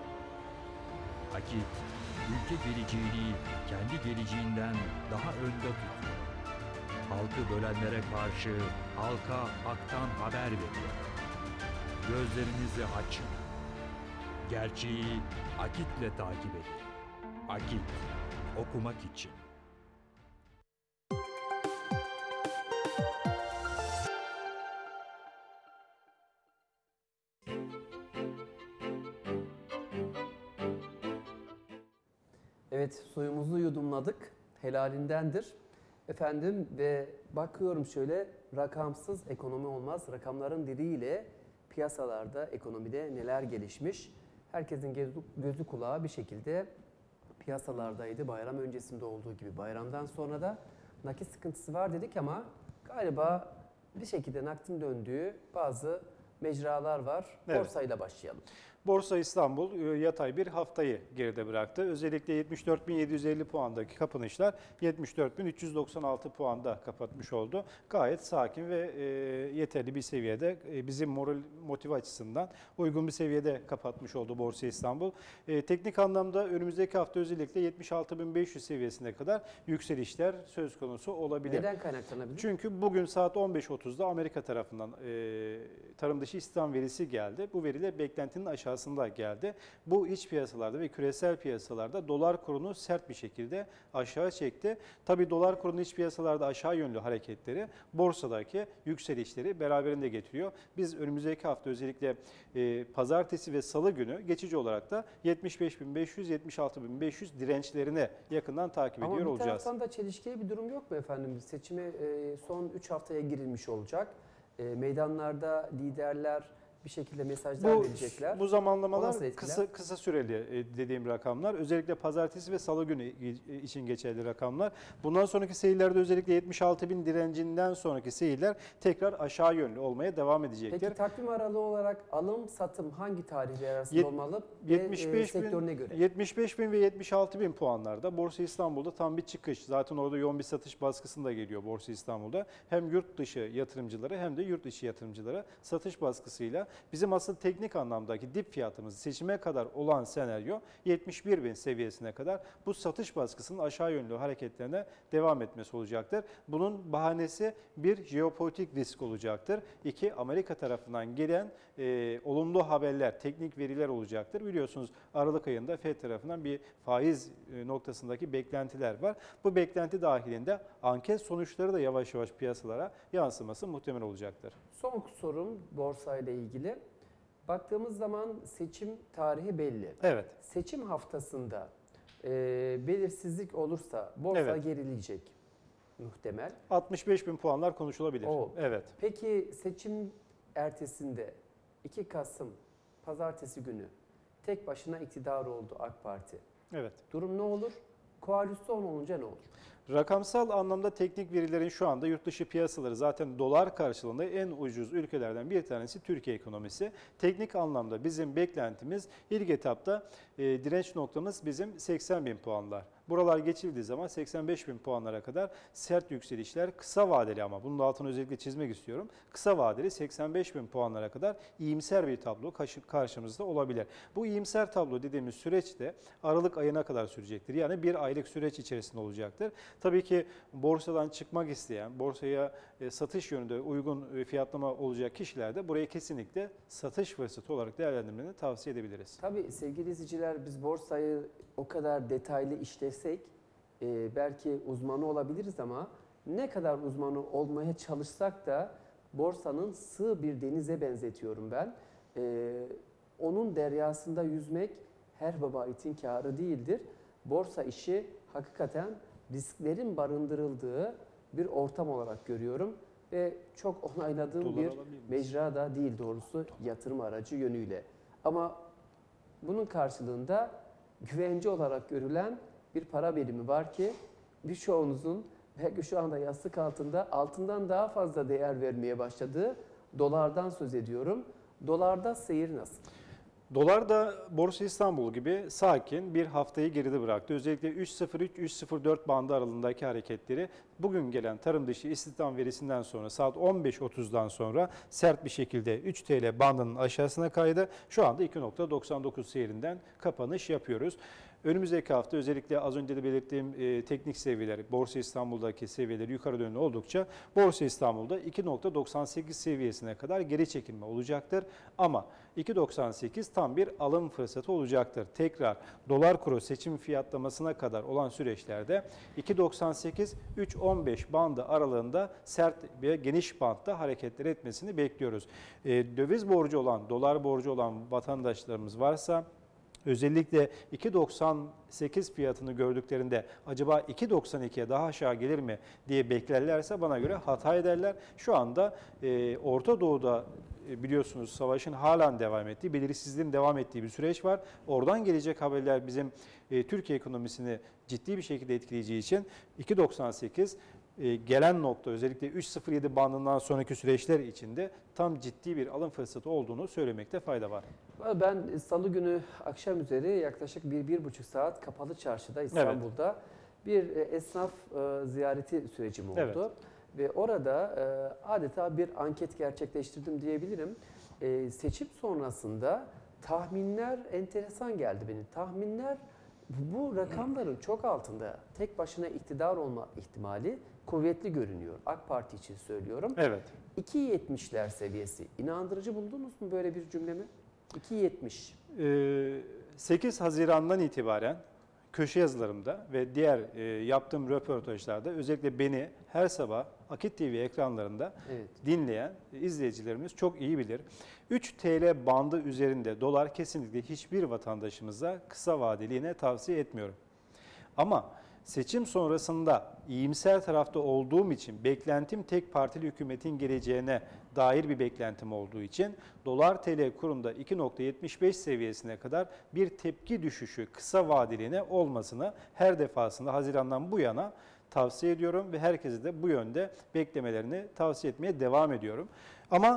S11: Akit, ülke geleceğini kendi geleceğinden daha önde tutuyor. Halkı bölenlere karşı halka haktan haber veriyor. Gözlerinizi açın. Gerçeği Akit'le takip edin. Akit, okumak için.
S1: Evet, suyumuzu yudumladık. Helalindendir. Efendim ve bakıyorum şöyle, rakamsız ekonomi olmaz. Rakamların diliyle piyasalarda, ekonomide neler gelişmiş. Herkesin gözü, gözü kulağı bir şekilde piyasalardaydı. Bayram öncesinde olduğu gibi. Bayramdan sonra da nakit sıkıntısı var dedik ama galiba bir şekilde nakdin döndüğü bazı mecralar var.
S2: Evet.
S1: Borsayla başlayalım.
S2: Borsa İstanbul yatay bir haftayı geride bıraktı. Özellikle yetmiş dört bin yedi yüz elli puandaki kapanışlar yetmiş dört bin üç yüz doksan altı puanda kapatmış oldu. Gayet sakin ve e, yeterli bir seviyede, e, bizim moral motive açısından uygun bir seviyede kapatmış oldu Borsa İstanbul. E, teknik anlamda önümüzdeki hafta özellikle yetmiş altı bin beş yüz seviyesine kadar yükselişler söz konusu olabilir.
S1: Neden kaynaklanabilir?
S2: Çünkü bugün saat on beş otuzda Amerika tarafından e, tarım dışı istihdam verisi geldi. Bu veriler beklentinin aşağısında geldi. Bu iç piyasalarda ve küresel piyasalarda dolar kurunu sert bir şekilde aşağı çekti. Tabii dolar kurunun iç piyasalarda aşağı yönlü hareketleri borsadaki yükselişleri beraberinde getiriyor. Biz önümüzdeki hafta özellikle e, pazartesi ve salı günü geçici olarak da yetmiş beş bin beş yüz yetmiş altı bin beş yüz dirençlerine yakından takip
S1: Ama
S2: ediyor
S1: bir
S2: olacağız.
S1: taraftan da çelişkili bir durum yok mu efendim? Seçime e, son üç haftaya girilmiş olacak. E, meydanlarda liderler bir şekilde mesajlar
S2: Bu,
S1: verecekler.
S2: bu zamanlamalar
S1: etkiler?
S2: kısa kısa süreli e, dediğim rakamlar. Özellikle pazartesi ve salı günü için geçerli rakamlar. Bundan sonraki seyirlerde özellikle yetmiş altı bin direncinden sonraki seyirler tekrar aşağı yönlü olmaya devam edecektir.
S1: Peki takvim aralığı olarak alım satım hangi tarihler arasında
S2: Yet,
S1: olmalı?
S2: yetmiş beş
S1: ve, e, sektörüne göre.
S2: yetmiş beş bin ve yetmiş altı bin puanlarda Borsa İstanbul'da tam bir çıkış. Zaten orada yoğun bir satış baskısında geliyor Borsa İstanbul'da. Hem yurt dışı yatırımcıları hem de yurt içi yatırımcılara satış baskısıyla Bizim asıl teknik anlamdaki dip fiyatımız seçime kadar olan senaryo yetmiş bir bin seviyesine kadar bu satış baskısının aşağı yönlü hareketlerine devam etmesi olacaktır. Bunun bahanesi bir jeopolitik risk olacaktır. İki, Amerika tarafından gelen e, olumlu haberler, teknik veriler olacaktır. Biliyorsunuz Aralık ayında Fed tarafından bir faiz e, noktasındaki beklentiler var. Bu beklenti dahilinde anket sonuçları da yavaş yavaş piyasalara yansıması muhtemel olacaktır.
S1: Son sorum borsayla ilgili. Baktığımız zaman seçim tarihi belli.
S2: Evet.
S1: Seçim haftasında e, belirsizlik olursa borsa
S2: Evet.
S1: gerileyecek muhtemel.
S2: altmış beş bin puanlar konuşulabilir.
S1: O.
S2: Evet.
S1: Peki seçim ertesinde iki Kasım pazartesi günü tek başına iktidar oldu AK Parti.
S2: Evet.
S1: Durum ne olur? Koalisyon olunca ne olur?
S2: Rakamsal anlamda teknik verilerin şu anda yurt dışı piyasaları zaten dolar karşılığında en ucuz ülkelerden bir tanesi Türkiye ekonomisi. Teknik anlamda bizim beklentimiz ilk etapta e, direnç noktamız bizim seksen bin puanlar. Buralar geçildiği zaman seksen beş bin puanlara kadar sert yükselişler kısa vadeli, ama bunun altını özellikle çizmek istiyorum. Kısa vadeli seksen beş bin puanlara kadar iyimser bir tablo karşımızda olabilir. Bu iyimser tablo dediğimiz süreç de Aralık ayına kadar sürecektir. Yani bir aylık süreç içerisinde olacaktır. Tabii ki borsadan çıkmak isteyen, borsaya satış yönünde uygun fiyatlama olacak kişiler de burayı kesinlikle satış fırsatı olarak değerlendirmelerini tavsiye edebiliriz.
S1: Tabii sevgili izleyiciler, biz borsayı o kadar detaylı işlesek e, belki uzmanı olabiliriz ama ne kadar uzmanı olmaya çalışsak da borsanın sığ bir denize benzetiyorum ben. E, onun deryasında yüzmek her baba itin kârı değildir. Borsa işi hakikaten risklerin barındırıldığı bir ortam olarak görüyorum ve çok onayladığım
S2: Dolar
S1: bir
S2: alabilir miyiz?
S1: mecra da değil doğrusu yatırım aracı yönüyle. Ama bunun karşılığında güvence olarak görülen bir para birimi var ki birçoğunuzun belki şu anda yastık altında altından daha fazla değer vermeye başladığı dolardan söz ediyorum. Dolarda seyir nasıl?
S2: Dolar da Borsa İstanbul gibi sakin bir haftayı geride bıraktı. Özellikle üç nokta sıfır üç üç nokta sıfır dört bandı aralığındaki hareketleri bugün gelen tarım dışı istihdam verisinden sonra saat on beş otuzdan sonra sert bir şekilde üç TL bandının aşağısına kaydı. Şu anda iki nokta doksan dokuz seyrinden kapanış yapıyoruz. Önümüzdeki hafta özellikle az önce de belirttiğim e, teknik seviyeler, Borsa İstanbul'daki seviyeleri yukarı yönlü oldukça Borsa İstanbul'da iki nokta doksan sekiz seviyesine kadar geri çekilme olacaktır. Ama iki nokta doksan sekiz tam bir alım fırsatı olacaktır. Tekrar dolar kuru seçim fiyatlamasına kadar olan süreçlerde iki nokta doksan sekiz üç nokta on beş bandı aralığında sert ve geniş bantta hareketler etmesini bekliyoruz. E, döviz borcu olan, dolar borcu olan vatandaşlarımız varsa özellikle iki nokta doksan sekiz fiyatını gördüklerinde acaba iki nokta doksan ikiye daha aşağı gelir mi diye beklerlerse bana göre hata ederler. Şu anda e, Orta Doğu'da e, biliyorsunuz savaşın halen devam ettiği, belirsizliğin devam ettiği bir süreç var. Oradan gelecek haberler bizim e, Türkiye ekonomisini ciddi bir şekilde etkileyeceği için iki nokta doksan sekiz e, gelen nokta özellikle üç nokta sıfır yedi bandından sonraki süreçler içinde tam ciddi bir alım fırsatı olduğunu söylemekte fayda var.
S1: Ben salı günü akşam üzeri yaklaşık bir, bir buçuk saat kapalı çarşıda İstanbul'da evet. bir esnaf e, ziyareti sürecim oldu. Evet. Ve orada e, adeta bir anket gerçekleştirdim diyebilirim. E, seçim sonrasında tahminler enteresan geldi benim. Tahminler bu rakamların çok altında. Tek başına iktidar olma ihtimali kuvvetli görünüyor. AK Parti için söylüyorum.
S2: Evet.
S1: iki yetmişler seviyesi. İnandırıcı buldunuz mu böyle bir cümlemi? iki yetmiş.
S2: sekiz Haziran'dan itibaren köşe yazılarımda ve diğer e, yaptığım röportajlarda özellikle beni her sabah Akit T V ekranlarında evet. dinleyen izleyicilerimiz çok iyi bilir. üç TL bandı üzerinde dolar kesinlikle hiçbir vatandaşımıza kısa vadeliğine tavsiye etmiyorum. Ama seçim sonrasında iyimser tarafta olduğum için, beklentim tek partili hükümetin geleceğine dair bir beklentim olduğu için dolar T L kurunda iki nokta yetmiş beş seviyesine kadar bir tepki düşüşü kısa vadeliğine olmasını her defasında Haziran'dan bu yana tavsiye ediyorum ve herkese de bu yönde beklemelerini tavsiye etmeye devam ediyorum. Ama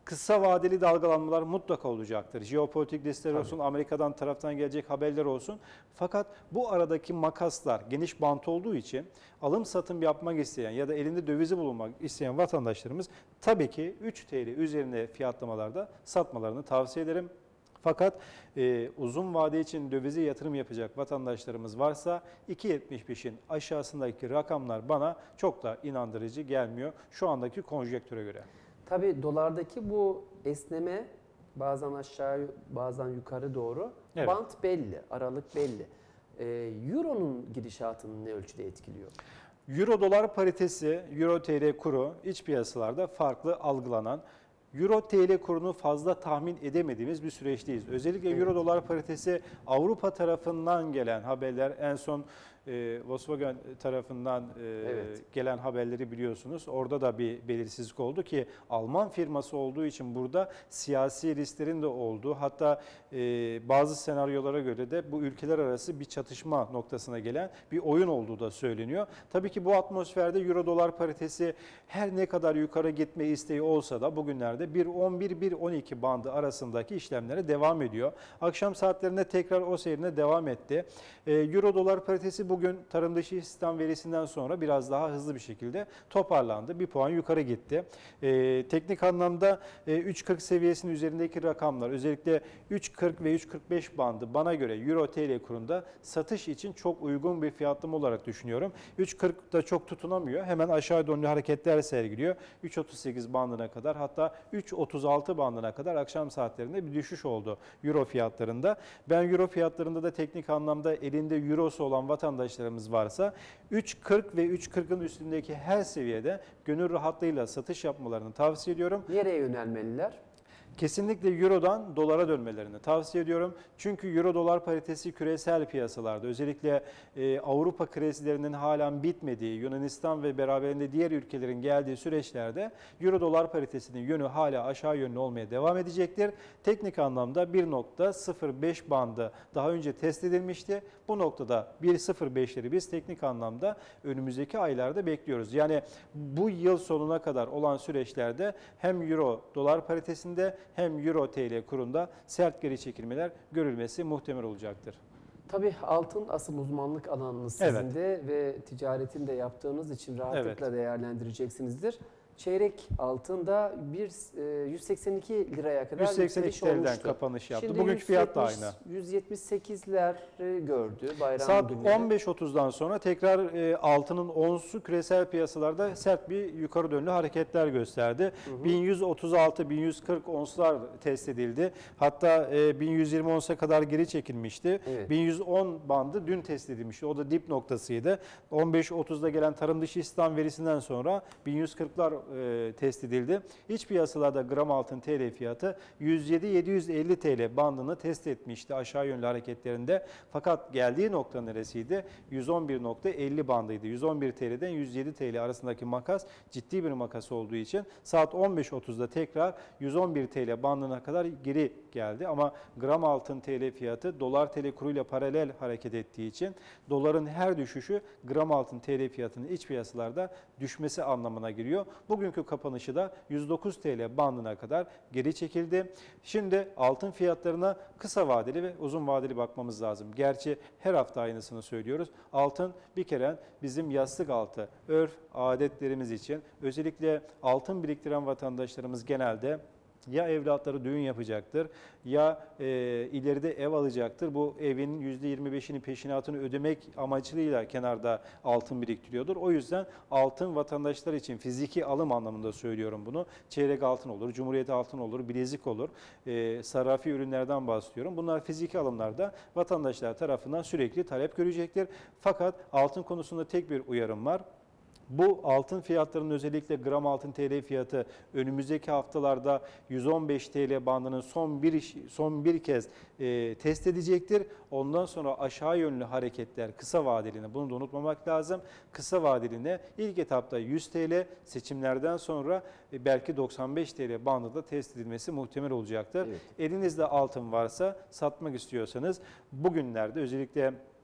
S2: Kısa vadeli dalgalanmalar mutlaka olacaktır. Jeopolitik riskler olsun, Amerika'dan taraftan gelecek haberler olsun. Fakat bu aradaki makaslar geniş bant olduğu için alım satım yapmak isteyen ya da elinde dövizi bulunmak isteyen vatandaşlarımız tabii ki üç T L üzerinde fiyatlamalarda satmalarını tavsiye ederim. Fakat e, uzun vade için dövize yatırım yapacak vatandaşlarımız varsa iki yetmiş beşin aşağısındaki rakamlar bana çok da inandırıcı gelmiyor şu andaki konjektüre göre.
S1: Tabii dolardaki bu esneme bazen aşağı bazen yukarı doğru.
S2: Evet.
S1: Bant belli, aralık belli. Ee, Euro'nun gidişatını ne ölçüde etkiliyor?
S2: Euro dolar paritesi, Euro T L kuru iç piyasalarda farklı algılanan, Euro T L kurunu fazla tahmin edemediğimiz bir süreçteyiz. Özellikle
S1: Evet.
S2: Euro dolar paritesi Avrupa tarafından gelen haberler, en son e, Volkswagen tarafından e,
S1: Evet.
S2: gelen haberleri biliyorsunuz. Orada da bir belirsizlik oldu ki Alman firması olduğu için burada siyasi risklerin de olduğu, hatta e, bazı senaryolara göre de bu ülkeler arası bir çatışma noktasına gelen bir oyun olduğu da söyleniyor. Tabii ki bu atmosferde Euro dolar paritesi her ne kadar yukarı gitme isteği olsa da bugünlerde bir on bir bir on iki bandı arasındaki işlemlere devam ediyor. Akşam saatlerinde tekrar o seyrine devam etti. E, Euro dolar paritesi bugün tarım dışı istihdam verisinden sonra biraz daha hızlı bir şekilde toparlandı. Bir puan yukarı gitti. E, teknik anlamda e, üç kırk seviyesinin üzerindeki rakamlar, özellikle üç kırk ve üç kırk beş bandı bana göre Euro T L kurunda satış için çok uygun bir fiyatlama olarak düşünüyorum. üç kırkta çok tutunamıyor. Hemen aşağı yönlü hareketler sergiliyor. üç otuz sekiz bandına kadar, hatta üç otuz altı bandına kadar akşam saatlerinde bir düşüş oldu Euro fiyatlarında. Ben Euro fiyatlarında da teknik anlamda elinde Euro'su olan vatandaşlarımız varsa üç kırk ve üç kırkın üstündeki her seviyede gönül rahatlığıyla satış yapmalarını tavsiye ediyorum.
S1: Nereye yönelmeliler?
S2: Kesinlikle Euro'dan dolara dönmelerini tavsiye ediyorum. Çünkü Euro dolar paritesi küresel piyasalarda, özellikle e, Avrupa krizlerinin halen bitmediği, Yunanistan ve beraberinde diğer ülkelerin geldiği süreçlerde Euro dolar paritesinin yönü hala aşağı yönlü olmaya devam edecektir. Teknik anlamda bir nokta sıfır beş bandı daha önce test edilmişti. Bu noktada bir nokta sıfır beşleri biz teknik anlamda önümüzdeki aylarda bekliyoruz. Yani bu yıl sonuna kadar olan süreçlerde hem Euro dolar paritesinde hem Euro T L kurunda sert geri çekilmeler görülmesi muhtemel olacaktır.
S1: Tabii altın asıl uzmanlık alanınız
S2: Evet.
S1: sizin de ve ticaretini de yaptığınız için rahatlıkla
S2: Evet.
S1: değerlendireceksinizdir. Çeyrek altında bir e, yüz seksen iki liraya kadar
S2: yüz seksen iki
S1: yükseliş
S2: T L'den
S1: olmuştu.
S2: kapanış yaptı.
S1: Şimdi
S2: Bugünkü fiyat da
S1: yüz yetmiş,
S2: aynı.
S1: yüz yetmiş sekizleri gördü bayram
S2: Saat
S1: günleri.
S2: on beş otuzdan sonra tekrar e, altının onsu küresel piyasalarda sert bir yukarı yönlü hareketler gösterdi.
S1: Hı hı.
S2: bin yüz otuz altı bin yüz kırk onslar test edildi. Hatta e, bin yüz yirmi onsa kadar geri çekilmişti.
S1: Evet.
S2: bin yüz on bandı dün test edilmişti. O da dip noktasıydı. on beş otuzda gelen tarım dışı istihdam verisinden sonra bin yüz kırklar e, test edildi. İç piyasalarda gram altın T L fiyatı yüz yedi bin yedi yüz elli T L bandını test etmişti aşağı yönlü hareketlerinde. Fakat geldiği nokta neresiydi? yüz on bir nokta elli bandıydı. yüz on bir T L'den yüz yedi T L arasındaki makas ciddi bir makas olduğu için saat on beş otuzda tekrar yüz on bir T L bandına kadar geri geldi. Ama gram altın T L fiyatı dolar T L kuruyla paralel hareket ettiği için doların her düşüşü gram altın T L fiyatının iç piyasalarda düşmesi anlamına geliyor. Bugünkü kapanışı da yüz dokuz T L bandına kadar geri çekildi. Şimdi altın fiyatlarına kısa vadeli ve uzun vadeli bakmamız lazım. Gerçi her hafta aynısını söylüyoruz. Altın bir kere bizim yastık altı, örf, adetlerimiz için, özellikle altın biriktiren vatandaşlarımız genelde ya evlatları düğün yapacaktır ya e, ileride ev alacaktır. Bu evin yüzde yirmi beşini peşinatını ödemek amacıyla kenarda altın biriktiriyordur. O yüzden altın vatandaşlar için fiziki alım anlamında söylüyorum bunu. Çeyrek altın olur, cumhuriyet altın olur, bilezik olur, e, sarrafi ürünlerden bahsediyorum. Bunlar fiziki alımlarda vatandaşlar tarafından sürekli talep görecektir. Fakat altın konusunda tek bir uyarım var. Bu altın fiyatlarının özellikle gram altın T L fiyatı önümüzdeki haftalarda yüz on beş T L bandının son bir son bir kez e, test edecektir. Ondan sonra aşağı yönlü hareketler kısa vadeline, bunu da unutmamak lazım. Kısa vadeline ilk etapta yüz T L, seçimlerden sonra e, belki doksan beş T L bandında test edilmesi muhtemel olacaktır.
S1: Evet.
S2: Elinizde altın varsa, satmak istiyorsanız bugünlerde özellikle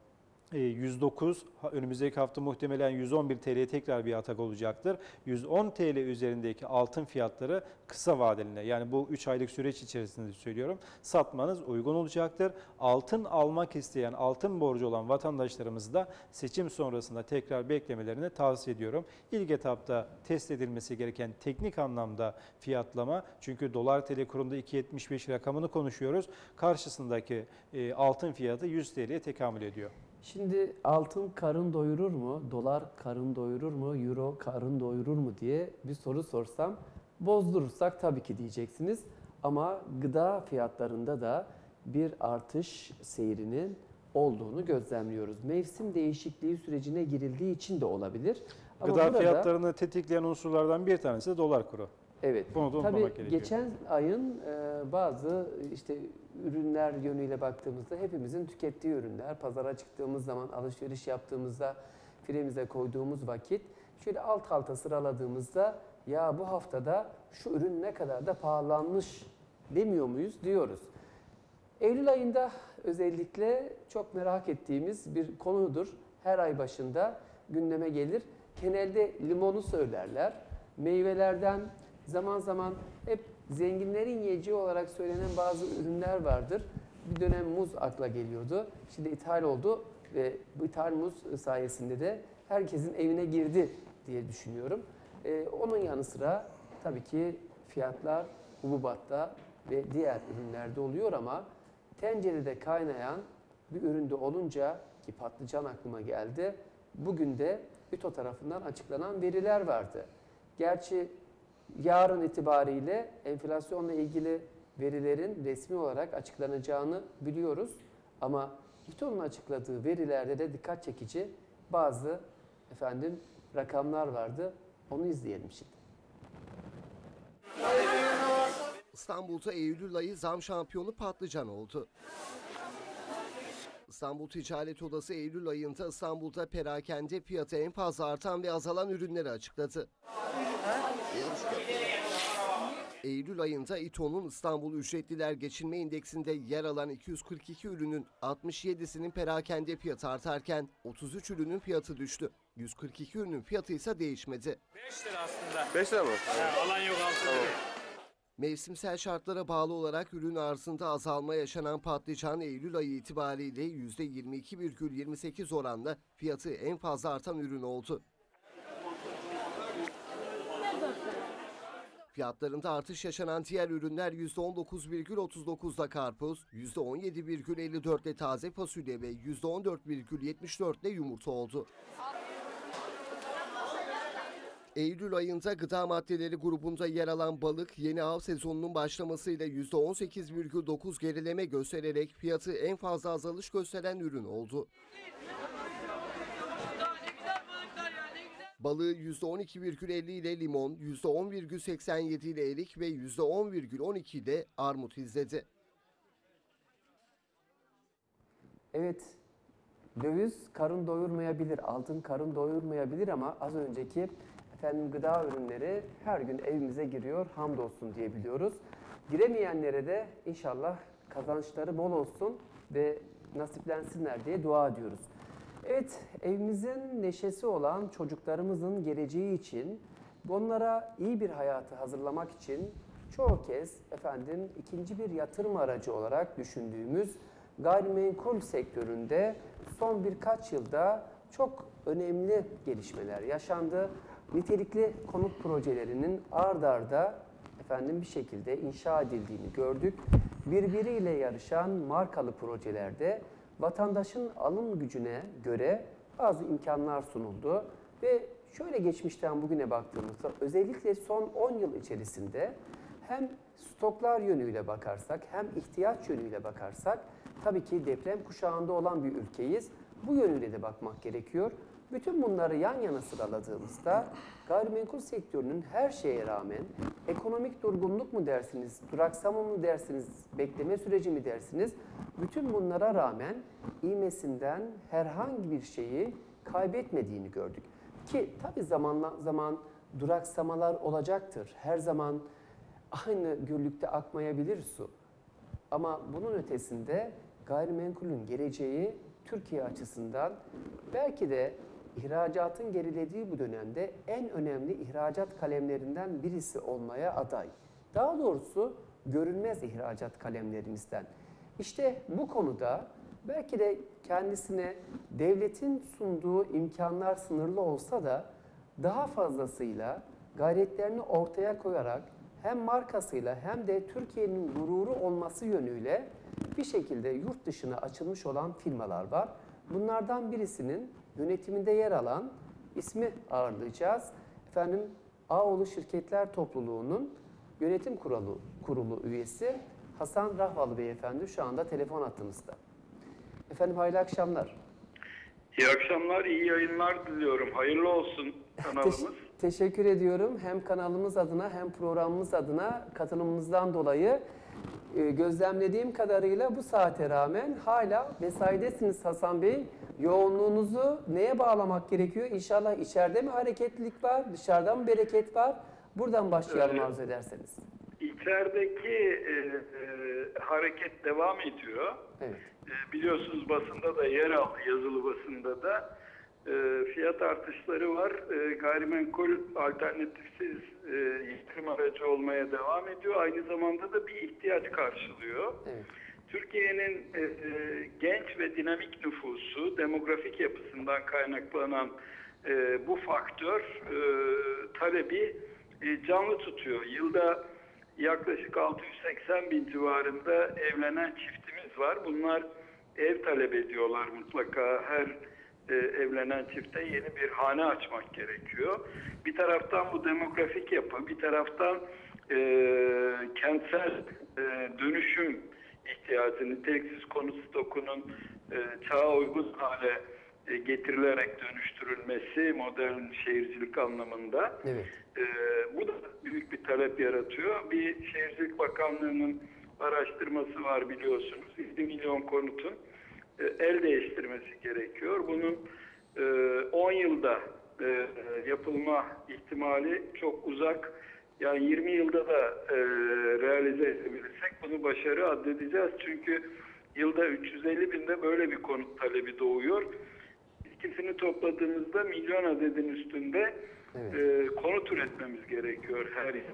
S2: yüz dokuz, önümüzdeki hafta muhtemelen yüz on bir T L'ye tekrar bir atak olacaktır. yüz on T L üzerindeki altın fiyatları kısa vadeliğine, yani bu üç aylık süreç içerisinde söylüyorum, satmanız uygun olacaktır. Altın almak isteyen, altın borcu olan vatandaşlarımız da seçim sonrasında tekrar beklemelerini tavsiye ediyorum. İlk etapta test edilmesi gereken teknik anlamda fiyatlama, çünkü dolar T L kurunda iki yetmiş beş rakamını konuşuyoruz. Karşısındaki e, altın fiyatı yüz T L'ye tekamül ediyor.
S1: Şimdi altın karın doyurur mu, dolar karın doyurur mu, euro karın doyurur mu diye bir soru sorsam bozdurursak tabii ki diyeceksiniz. Ama gıda fiyatlarında da bir artış seyrinin olduğunu gözlemliyoruz. Mevsim değişikliği sürecine girildiği için de olabilir. Ama
S2: Gıda
S1: burada,
S2: fiyatlarını tetikleyen unsurlardan bir tanesi de dolar kuru.
S1: evet.
S2: Bunu da unutmamak
S1: Tabii
S2: gerekiyor.
S1: geçen ayın e, bazı işte ürünler yönüyle baktığımızda hepimizin tükettiği ürünler, pazara çıktığımız zaman, alışveriş yaptığımızda, firemize koyduğumuz vakit şöyle alt alta sıraladığımızda ya bu haftada şu ürün ne kadar da pahalanmış demiyor muyuz diyoruz. Eylül ayında özellikle çok merak ettiğimiz bir konudur. Her ay başında gündeme gelir. Genelde limonu söylerler. Meyvelerden zaman zaman hep zenginlerin yiyeceği olarak söylenen bazı ürünler vardır. Bir dönem muz akla geliyordu. Şimdi ithal oldu ve bu ithal muz sayesinde de herkesin evine girdi diye düşünüyorum. Ee, onun yanı sıra tabii ki fiyatlar hububatta ve diğer ürünlerde oluyor ama tencerede kaynayan bir üründe olunca, ki patlıcan aklıma geldi, bugün de ÜTO tarafından açıklanan veriler vardı. Gerçi yarın itibariyle enflasyonla ilgili verilerin resmi olarak açıklanacağını biliyoruz. Ama ÜTO'nun açıkladığı verilerde de dikkat çekici bazı efendim rakamlar vardı. Onu izleyelim şimdi.
S4: İstanbul'da Eylül ayı zam şampiyonu patlıcan oldu. İstanbul Ticaret Odası Eylül ayında İstanbul'da perakende fiyatı en fazla artan ve azalan ürünleri açıkladı. Eylül ayında İTO'nun İstanbul Ücretliler Geçinme İndeksinde yer alan iki yüz kırk iki ürünün altmış yedisinin perakende fiyatı artarken otuz üç ürünün fiyatı düştü. yüz kırk iki ürünün fiyatı ise değişmedi.
S7: beş lira aslında.
S12: beş lira mı?
S7: Ha, alan yok altı lira.
S4: Mevsimsel şartlara bağlı olarak ürün arzında azalma yaşanan patlıcan Eylül ayı itibariyle yüzde yirmi iki virgül yirmi sekiz oranla fiyatı en fazla artan ürün oldu. Fiyatlarında artış yaşanan diğer ürünler yüzde on dokuz virgül otuz dokuzda karpuz, yüzde on yedi virgül elli dörtte taze fasulye ve yüzde on dört virgül yetmiş dörtte yumurta oldu. Eylül ayında gıda maddeleri grubunda yer alan balık yeni av sezonunun başlamasıyla yüzde on sekiz virgül dokuz gerileme göstererek fiyatı en fazla azalış gösteren ürün oldu. Balığı yüzde on iki virgül elli ile limon, yüzde on virgül seksen yedi ile erik ve yüzde on virgül on iki ile armut izledi.
S1: Evet, döviz karın doyurmayabilir, altın karın doyurmayabilir ama az önceki efendim gıda ürünleri her gün evimize giriyor, hamdolsun diyebiliyoruz. Giremeyenlere de inşallah kazançları bol olsun ve nasiplensinler diye dua ediyoruz. Evet, evimizin neşesi olan çocuklarımızın geleceği için, onlara iyi bir hayatı hazırlamak için çoğu kez efendim ikinci bir yatırım aracı olarak düşündüğümüz gayrimenkul sektöründe son birkaç yılda çok önemli gelişmeler yaşandı. Nitelikli konut projelerinin ard arda efendim bir şekilde inşa edildiğini gördük. Birbiriyle yarışan markalı projelerde vatandaşın alım gücüne göre bazı imkanlar sunuldu ve şöyle geçmişten bugüne baktığımızda özellikle son on yıl içerisinde hem stoklar yönüyle bakarsak hem ihtiyaç yönüyle bakarsak tabii ki deprem kuşağında olan bir ülkeyiz. Bu yönüyle de bakmak gerekiyor. Bütün bunları yan yana sıraladığımızda gayrimenkul sektörünün her şeye rağmen ekonomik durgunluk mu dersiniz, duraksama mı dersiniz, bekleme süreci mi dersiniz? Bütün bunlara rağmen ivmesinden herhangi bir şeyi kaybetmediğini gördük. Ki tabii zamanla zaman duraksamalar olacaktır. Her zaman aynı gürlükte akmayabilir su. Ama bunun ötesinde gayrimenkulün geleceği Türkiye açısından belki de ihracatın gerilediği bu dönemde en önemli ihracat kalemlerinden birisi olmaya aday. Daha doğrusu görünmez ihracat kalemlerimizden. İşte bu konuda belki de kendisine devletin sunduğu imkanlar sınırlı olsa da daha fazlasıyla gayretlerini ortaya koyarak hem markasıyla hem de Türkiye'nin gururu olması yönüyle bir şekilde yurt dışına açılmış olan firmalar var. Bunlardan birisinin yönetiminde yer alan ismi ağırlayacağız. Efendim Ağoğlu Şirketler Topluluğu'nun yönetim kurulu, kurulu üyesi Hasan Rahvalı Beyefendi şu anda telefon hattımızda. Efendim hayırlı akşamlar.
S12: İyi akşamlar, iyi yayınlar diliyorum. Hayırlı olsun kanalımız.
S1: Teş- teşekkür ediyorum. Hem kanalımız adına hem programımız adına katılımınızdan dolayı. E, gözlemlediğim kadarıyla bu saate rağmen hala mesaidesiniz Hasan Bey. Yoğunluğunuzu neye bağlamak gerekiyor? İnşallah içeride mi hareketlilik var, dışarıda mı bereket var? Buradan başlayalım
S12: Evet.
S1: arzu ederseniz.
S12: İçerideki e, e, hareket devam ediyor.
S1: Evet.
S12: E, biliyorsunuz basında da yer aldı, yazılı basında da. E, fiyat artışları var. E, gayrimenkul alternatifsiz e, yatırım aracı olmaya devam ediyor. Aynı zamanda da bir ihtiyaç karşılıyor.
S1: Evet.
S12: Türkiye'nin e, e, genç ve dinamik nüfusu, demografik yapısından kaynaklanan e, bu faktör e, talebi e, canlı tutuyor. Yılda yaklaşık altı yüz seksen bin civarında evlenen çiftimiz var. Bunlar ev talep ediyorlar mutlaka. Her e, evlenen çifte yeni bir hane açmak gerekiyor. Bir taraftan bu demografik yapı, bir taraftan e, kentsel e, dönüşüm ihtiyacı, niteliksiz konut stokunun e, çağa uygun hale e, getirilerek dönüştürülmesi modern şehircilik anlamında.
S1: Evet.
S12: E, bu da büyük bir talep yaratıyor. Bir Şehircilik Bakanlığı'nın araştırması var biliyorsunuz. yedi milyon konutun e, el değiştirmesi gerekiyor. Bunun e, on yılda e, yapılma ihtimali çok uzak. Yani yirmi yılda da e, realize edebilirsek bunu başarı addedeceğiz. Çünkü yılda üç yüz elli binde böyle bir konut talebi doğuyor. İkisini topladığımızda milyon adedin üstünde
S1: Evet.
S12: e, konut üretmemiz gerekiyor her yıl.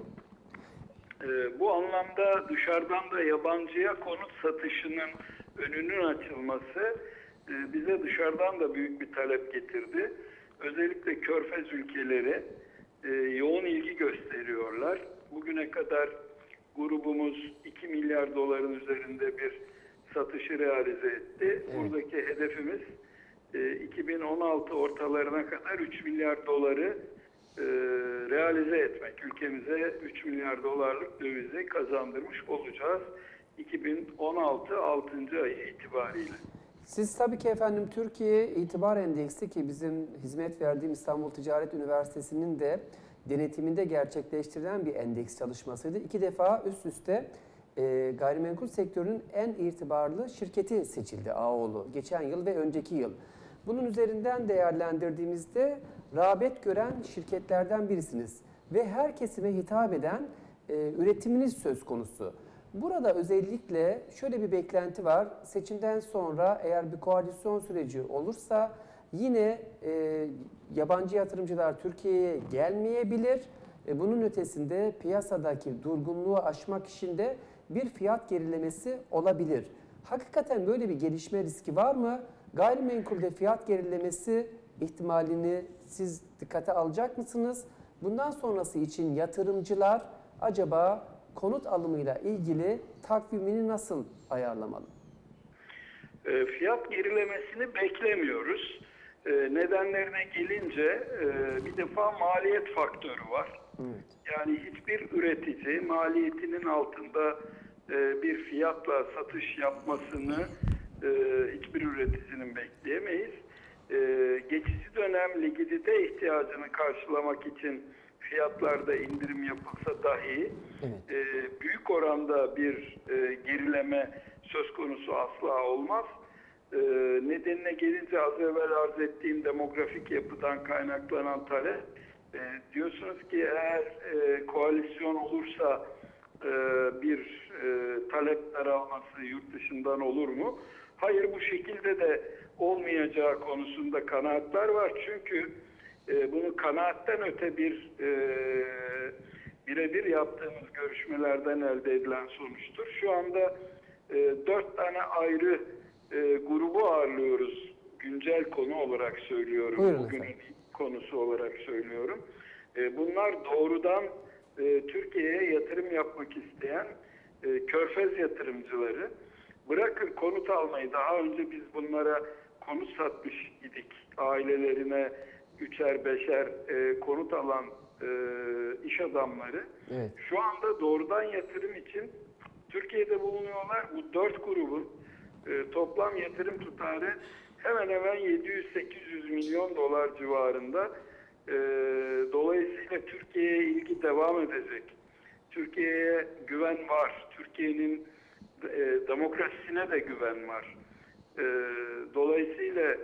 S12: E, bu anlamda dışarıdan da yabancıya konut satışının önünün açılması e, bize dışarıdan da büyük bir talep getirdi. Özellikle Körfez ülkeleri e, yoğun ilgi gösteriyorlar. Bugüne kadar grubumuz iki milyar doların üzerinde bir satışı realize etti.
S1: Evet.
S12: Buradaki hedefimiz e, iki bin on altı ortalarına kadar üç milyar doları e, realize etmek. Ülkemize üç milyar dolarlık dövizi kazandırmış olacağız iki bin on altı altıncı ayı itibariyle.
S1: Siz tabii ki efendim Türkiye İtibar Endeksi ki bizim hizmet verdiğim İstanbul Ticaret Üniversitesi'nin de denetiminde gerçekleştirilen bir endeks çalışmasıydı. İki defa üst üste e, gayrimenkul sektörünün en itibarlı şirketi seçildi Ağoğlu. Geçen yıl ve önceki yıl. Bunun üzerinden değerlendirdiğimizde rağbet gören şirketlerden birisiniz. Ve her kesime hitap eden e, üretiminiz söz konusu. Burada özellikle şöyle bir beklenti var. Seçimden sonra eğer bir koalisyon süreci olursa yine e, yabancı yatırımcılar Türkiye'ye gelmeyebilir. E, bunun ötesinde piyasadaki durgunluğu aşmak için de bir fiyat gerilemesi olabilir. Hakikaten böyle bir gelişme riski var mı? Gayrimenkulde fiyat gerilemesi ihtimalini siz dikkate alacak mısınız? Bundan sonrası için yatırımcılar acaba konut alımıyla ilgili takvimini nasıl ayarlamalı?
S12: E, fiyat gerilemesini beklemiyoruz. E, nedenlerine gelince e, bir defa maliyet faktörü var.
S1: Evet.
S12: Yani hiçbir üretici maliyetinin altında e, bir fiyatla satış yapmasını e, hiçbir üreticinin bekleyemeyiz. E, geçici dönem likidite ihtiyacını karşılamak için fiyatlarda indirim yapılsa dahi
S1: Evet.
S12: e, büyük oranda bir e, gerileme söz konusu asla olmaz. E, nedenine gelince az evvel arz ettiğim demografik yapıdan kaynaklanan talep, e, diyorsunuz ki eğer e, koalisyon olursa e, bir e, talep daralması yurt dışından olur mu? Hayır, bu şekilde de olmayacağı konusunda kanaatler var. Çünkü e, bunu kanaatten öte bir e, birebir yaptığımız görüşmelerden elde edilen sonuçtur. Şu anda e, dört tane ayrı e, grubu ağırlıyoruz. Güncel konu olarak söylüyorum.
S1: Buyurun
S12: Bugünün
S1: efendim.
S12: konusu olarak söylüyorum. E, bunlar doğrudan e, Türkiye'ye yatırım yapmak isteyen e, körfez yatırımcıları. Bırakın konut almayı, daha önce biz bunlara konut satmış idik. Ailelerine üçer beşer e, konut alan e, iş adamları.
S1: Evet.
S12: Şu anda doğrudan yatırım için Türkiye'de bulunuyorlar. Bu dört grubun e, toplam yatırım tutarı hemen hemen yedi yüz sekiz yüz milyon dolar civarında. E, dolayısıyla Türkiye'ye ilgi devam edecek. Türkiye'ye güven var. Türkiye'nin e, demokrasisine de güven var. E, dolayısıyla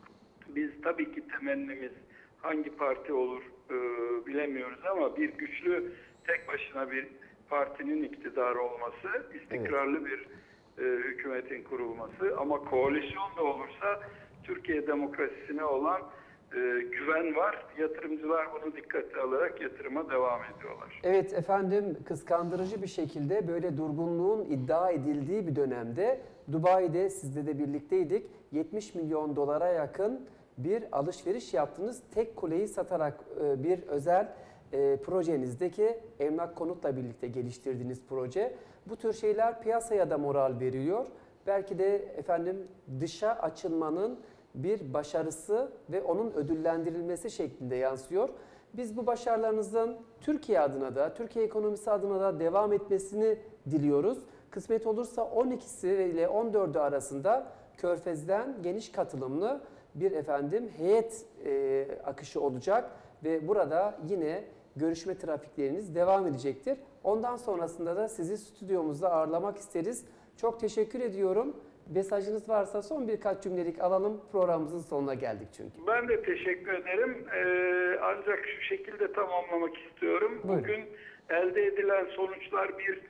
S12: biz tabii ki temennimiz hangi parti olur e, bilemiyoruz ama bir güçlü tek başına bir partinin iktidarı olması, istikrarlı bir e, hükümetin kurulması ama koalisyon da olursa Türkiye demokrasisine olan e, güven var. Yatırımcılar bunu dikkate alarak yatırıma devam ediyorlar.
S1: Evet efendim, kıskandırıcı bir şekilde böyle durgunluğun iddia edildiği bir dönemde Dubai'de sizle de birlikteydik. yetmiş milyon dolara yakın bir alışveriş yaptınız. Tek kuleyi satarak e, bir özel e, projenizdeki Emlak Konut'la birlikte geliştirdiğiniz proje. Bu tür şeyler piyasaya da moral veriyor. Belki de efendim dışa açılmanın bir başarısı ve onun ödüllendirilmesi şeklinde yansıyor. Biz bu başarılarınızın Türkiye adına da, Türkiye ekonomisi adına da devam etmesini diliyoruz. Kısmet olursa on ikisi ile on dördü arasında Körfez'den geniş katılımlı bir efendim heyet e, akışı olacak ve burada yine görüşme trafikleriniz devam edecektir. Ondan sonrasında da sizi stüdyomuzda ağırlamak isteriz. Çok teşekkür ediyorum. Mesajınız varsa son birkaç cümlelik alalım. Programımızın sonuna geldik çünkü.
S12: Ben de teşekkür ederim. Ee, ancak şu şekilde tamamlamak istiyorum.
S1: Buyurun.
S12: Bugün elde edilen sonuçlar bir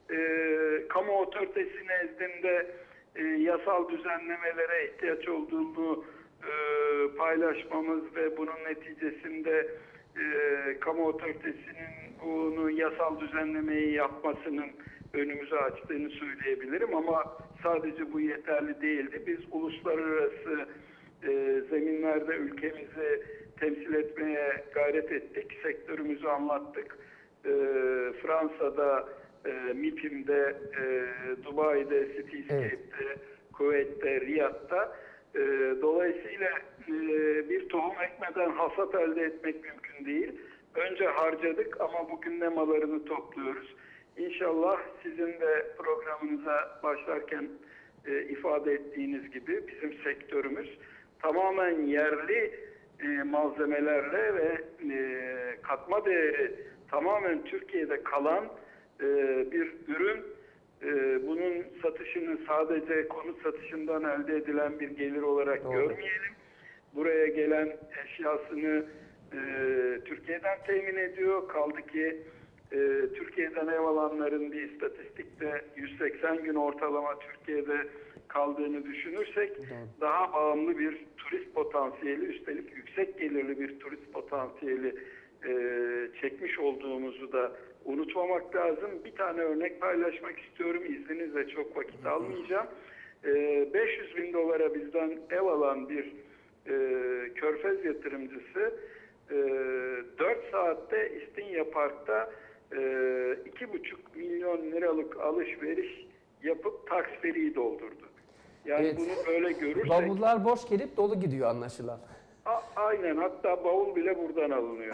S12: e, kamu otoritesi nezdinde e, yasal düzenlemelere ihtiyaç olduğunu e, paylaşmamız ve bunun neticesinde e, kamu otoritesinin bunu yasal düzenlemeyi yapmasının önümüzü açtığını söyleyebilirim ama sadece bu yeterli değildi. Biz uluslararası e, zeminlerde ülkemizi temsil etmeye gayret ettik. Sektörümüzü anlattık. E, Fransa'da, e, MİPİM'de, e, Dubai'de, Cityscape'de, evet. Kuveyt'te, Riyad'da. E, dolayısıyla e, bir tohum ekmeden hasat elde etmek mümkün değil. Önce harcadık ama bugün nemalarını topluyoruz. İnşallah sizin de programınıza başlarken e, ifade ettiğiniz gibi bizim sektörümüz tamamen yerli e, malzemelerle ve e, katma değeri tamamen Türkiye'de kalan e, bir ürün. E, bunun satışını sadece konut satışından elde edilen bir gelir olarak Doğru. görmeyelim. Buraya gelen eşyasını e, Türkiye'den temin ediyor. Kaldı ki e, Türkiye'den ev alanların bir istatistikte yüz seksen gün ortalama Türkiye'de kaldığını düşünürsek Doğru. daha bağımlı bir turist potansiyeli, üstelik yüksek gelirli bir turist potansiyeli e, çekmiş olduğumuzu da unutmamak lazım. Bir tane örnek paylaşmak istiyorum. İzninizle çok vakit almayacağım. E, beş yüz bin dolara bizden ev alan bir e, körfez yatırımcısı e, dört saatte İstinye Park'ta e, iki buçuk milyon liralık alışveriş yapıp taksferiyi doldurdu. Yani
S1: evet.
S12: bunu böyle görürsek...
S1: Bavullar boş gelip dolu gidiyor anlaşılan.
S12: A aynen, hatta bavul bile buradan alınıyor.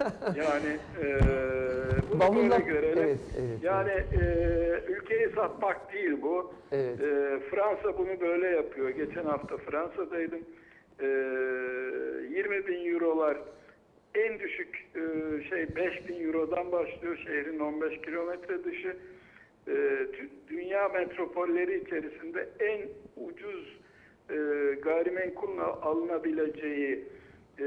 S12: Yani e, bunu
S1: Bavullar,
S12: böyle görelim.
S1: Evet, evet,
S12: yani
S1: evet.
S12: E, ülkeyi satmak değil bu.
S1: Evet.
S12: E, Fransa bunu böyle yapıyor. Geçen hafta Fransa'daydım. E, yirmi bin eurolar en düşük e, şey beş bin eurodan başlıyor. Şehrin on beş kilometre dışı. E, dünya metropolleri içerisinde en ucuz e, gayrimenkulla alınabileceği e,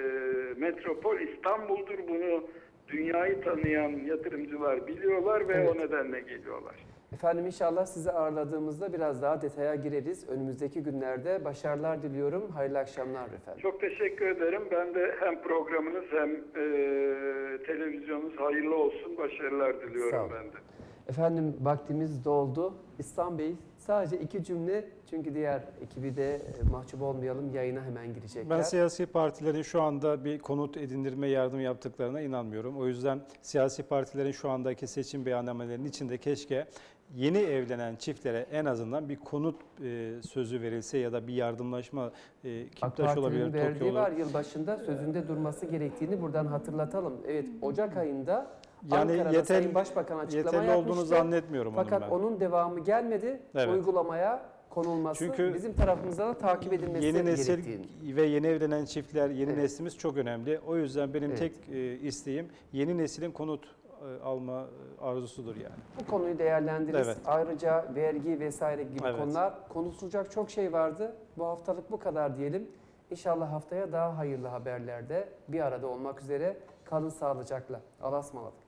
S12: metropol İstanbul'dur. Bunu dünyayı tanıyan yatırımcılar biliyorlar ve evet. o nedenle geliyorlar.
S1: Efendim inşallah sizi ağırladığımızda biraz daha detaya gireriz. Önümüzdeki günlerde başarılar diliyorum. Hayırlı akşamlar efendim.
S12: Çok teşekkür ederim. Ben de hem programınız hem e, televizyonunuz hayırlı olsun. Başarılar
S1: Sağ
S12: diliyorum
S1: olun.
S12: ben de.
S1: Efendim vaktimiz doldu. İhsan Bey sadece iki cümle çünkü diğer ekibi de e, mahcup olmayalım yayına hemen girecekler.
S2: Ben siyasi partilerin şu anda bir konut edindirme yardım yaptıklarına inanmıyorum. O yüzden siyasi partilerin şu andaki seçim beyannamelerinin içinde keşke yeni evlenen çiftlere en azından bir konut e, sözü verilse ya da bir yardımlaşma e,
S1: AK
S2: Kiptaş olabilir,
S1: Parti'nin verdiği
S2: Tokyo
S1: var
S2: olabilir.
S1: yılbaşında sözünde durması gerektiğini buradan hatırlatalım. Evet Ocak ayında
S2: Yani
S1: Ankara'da
S2: yeterli-
S1: Sayın Başbakan açıklama
S2: yeterli
S1: yapmıştı.
S2: olduğunu zannetmiyorum onun
S1: Fakat
S2: ben.
S1: onun devamı gelmedi.
S2: Evet.
S1: Uygulamaya konulması
S2: Çünkü
S1: bizim tarafımızda da takip edilmesi
S2: Yeni nesil
S1: gerektiğini.
S2: ve yeni evlenen çiftler, yeni
S1: Evet.
S2: neslimiz çok önemli. O yüzden benim
S1: Evet.
S2: tek e, isteğim yeni neslin konut e, alma e, arzusudur yani.
S1: Bu konuyu değerlendiririz.
S2: Evet.
S1: Ayrıca vergi vesaire gibi
S2: Evet.
S1: konular konuşulacak çok şey vardı. Bu haftalık bu kadar diyelim. İnşallah haftaya daha hayırlı haberlerde bir arada olmak üzere. Kalın sağlıcakla. Allah'a ısmarladık.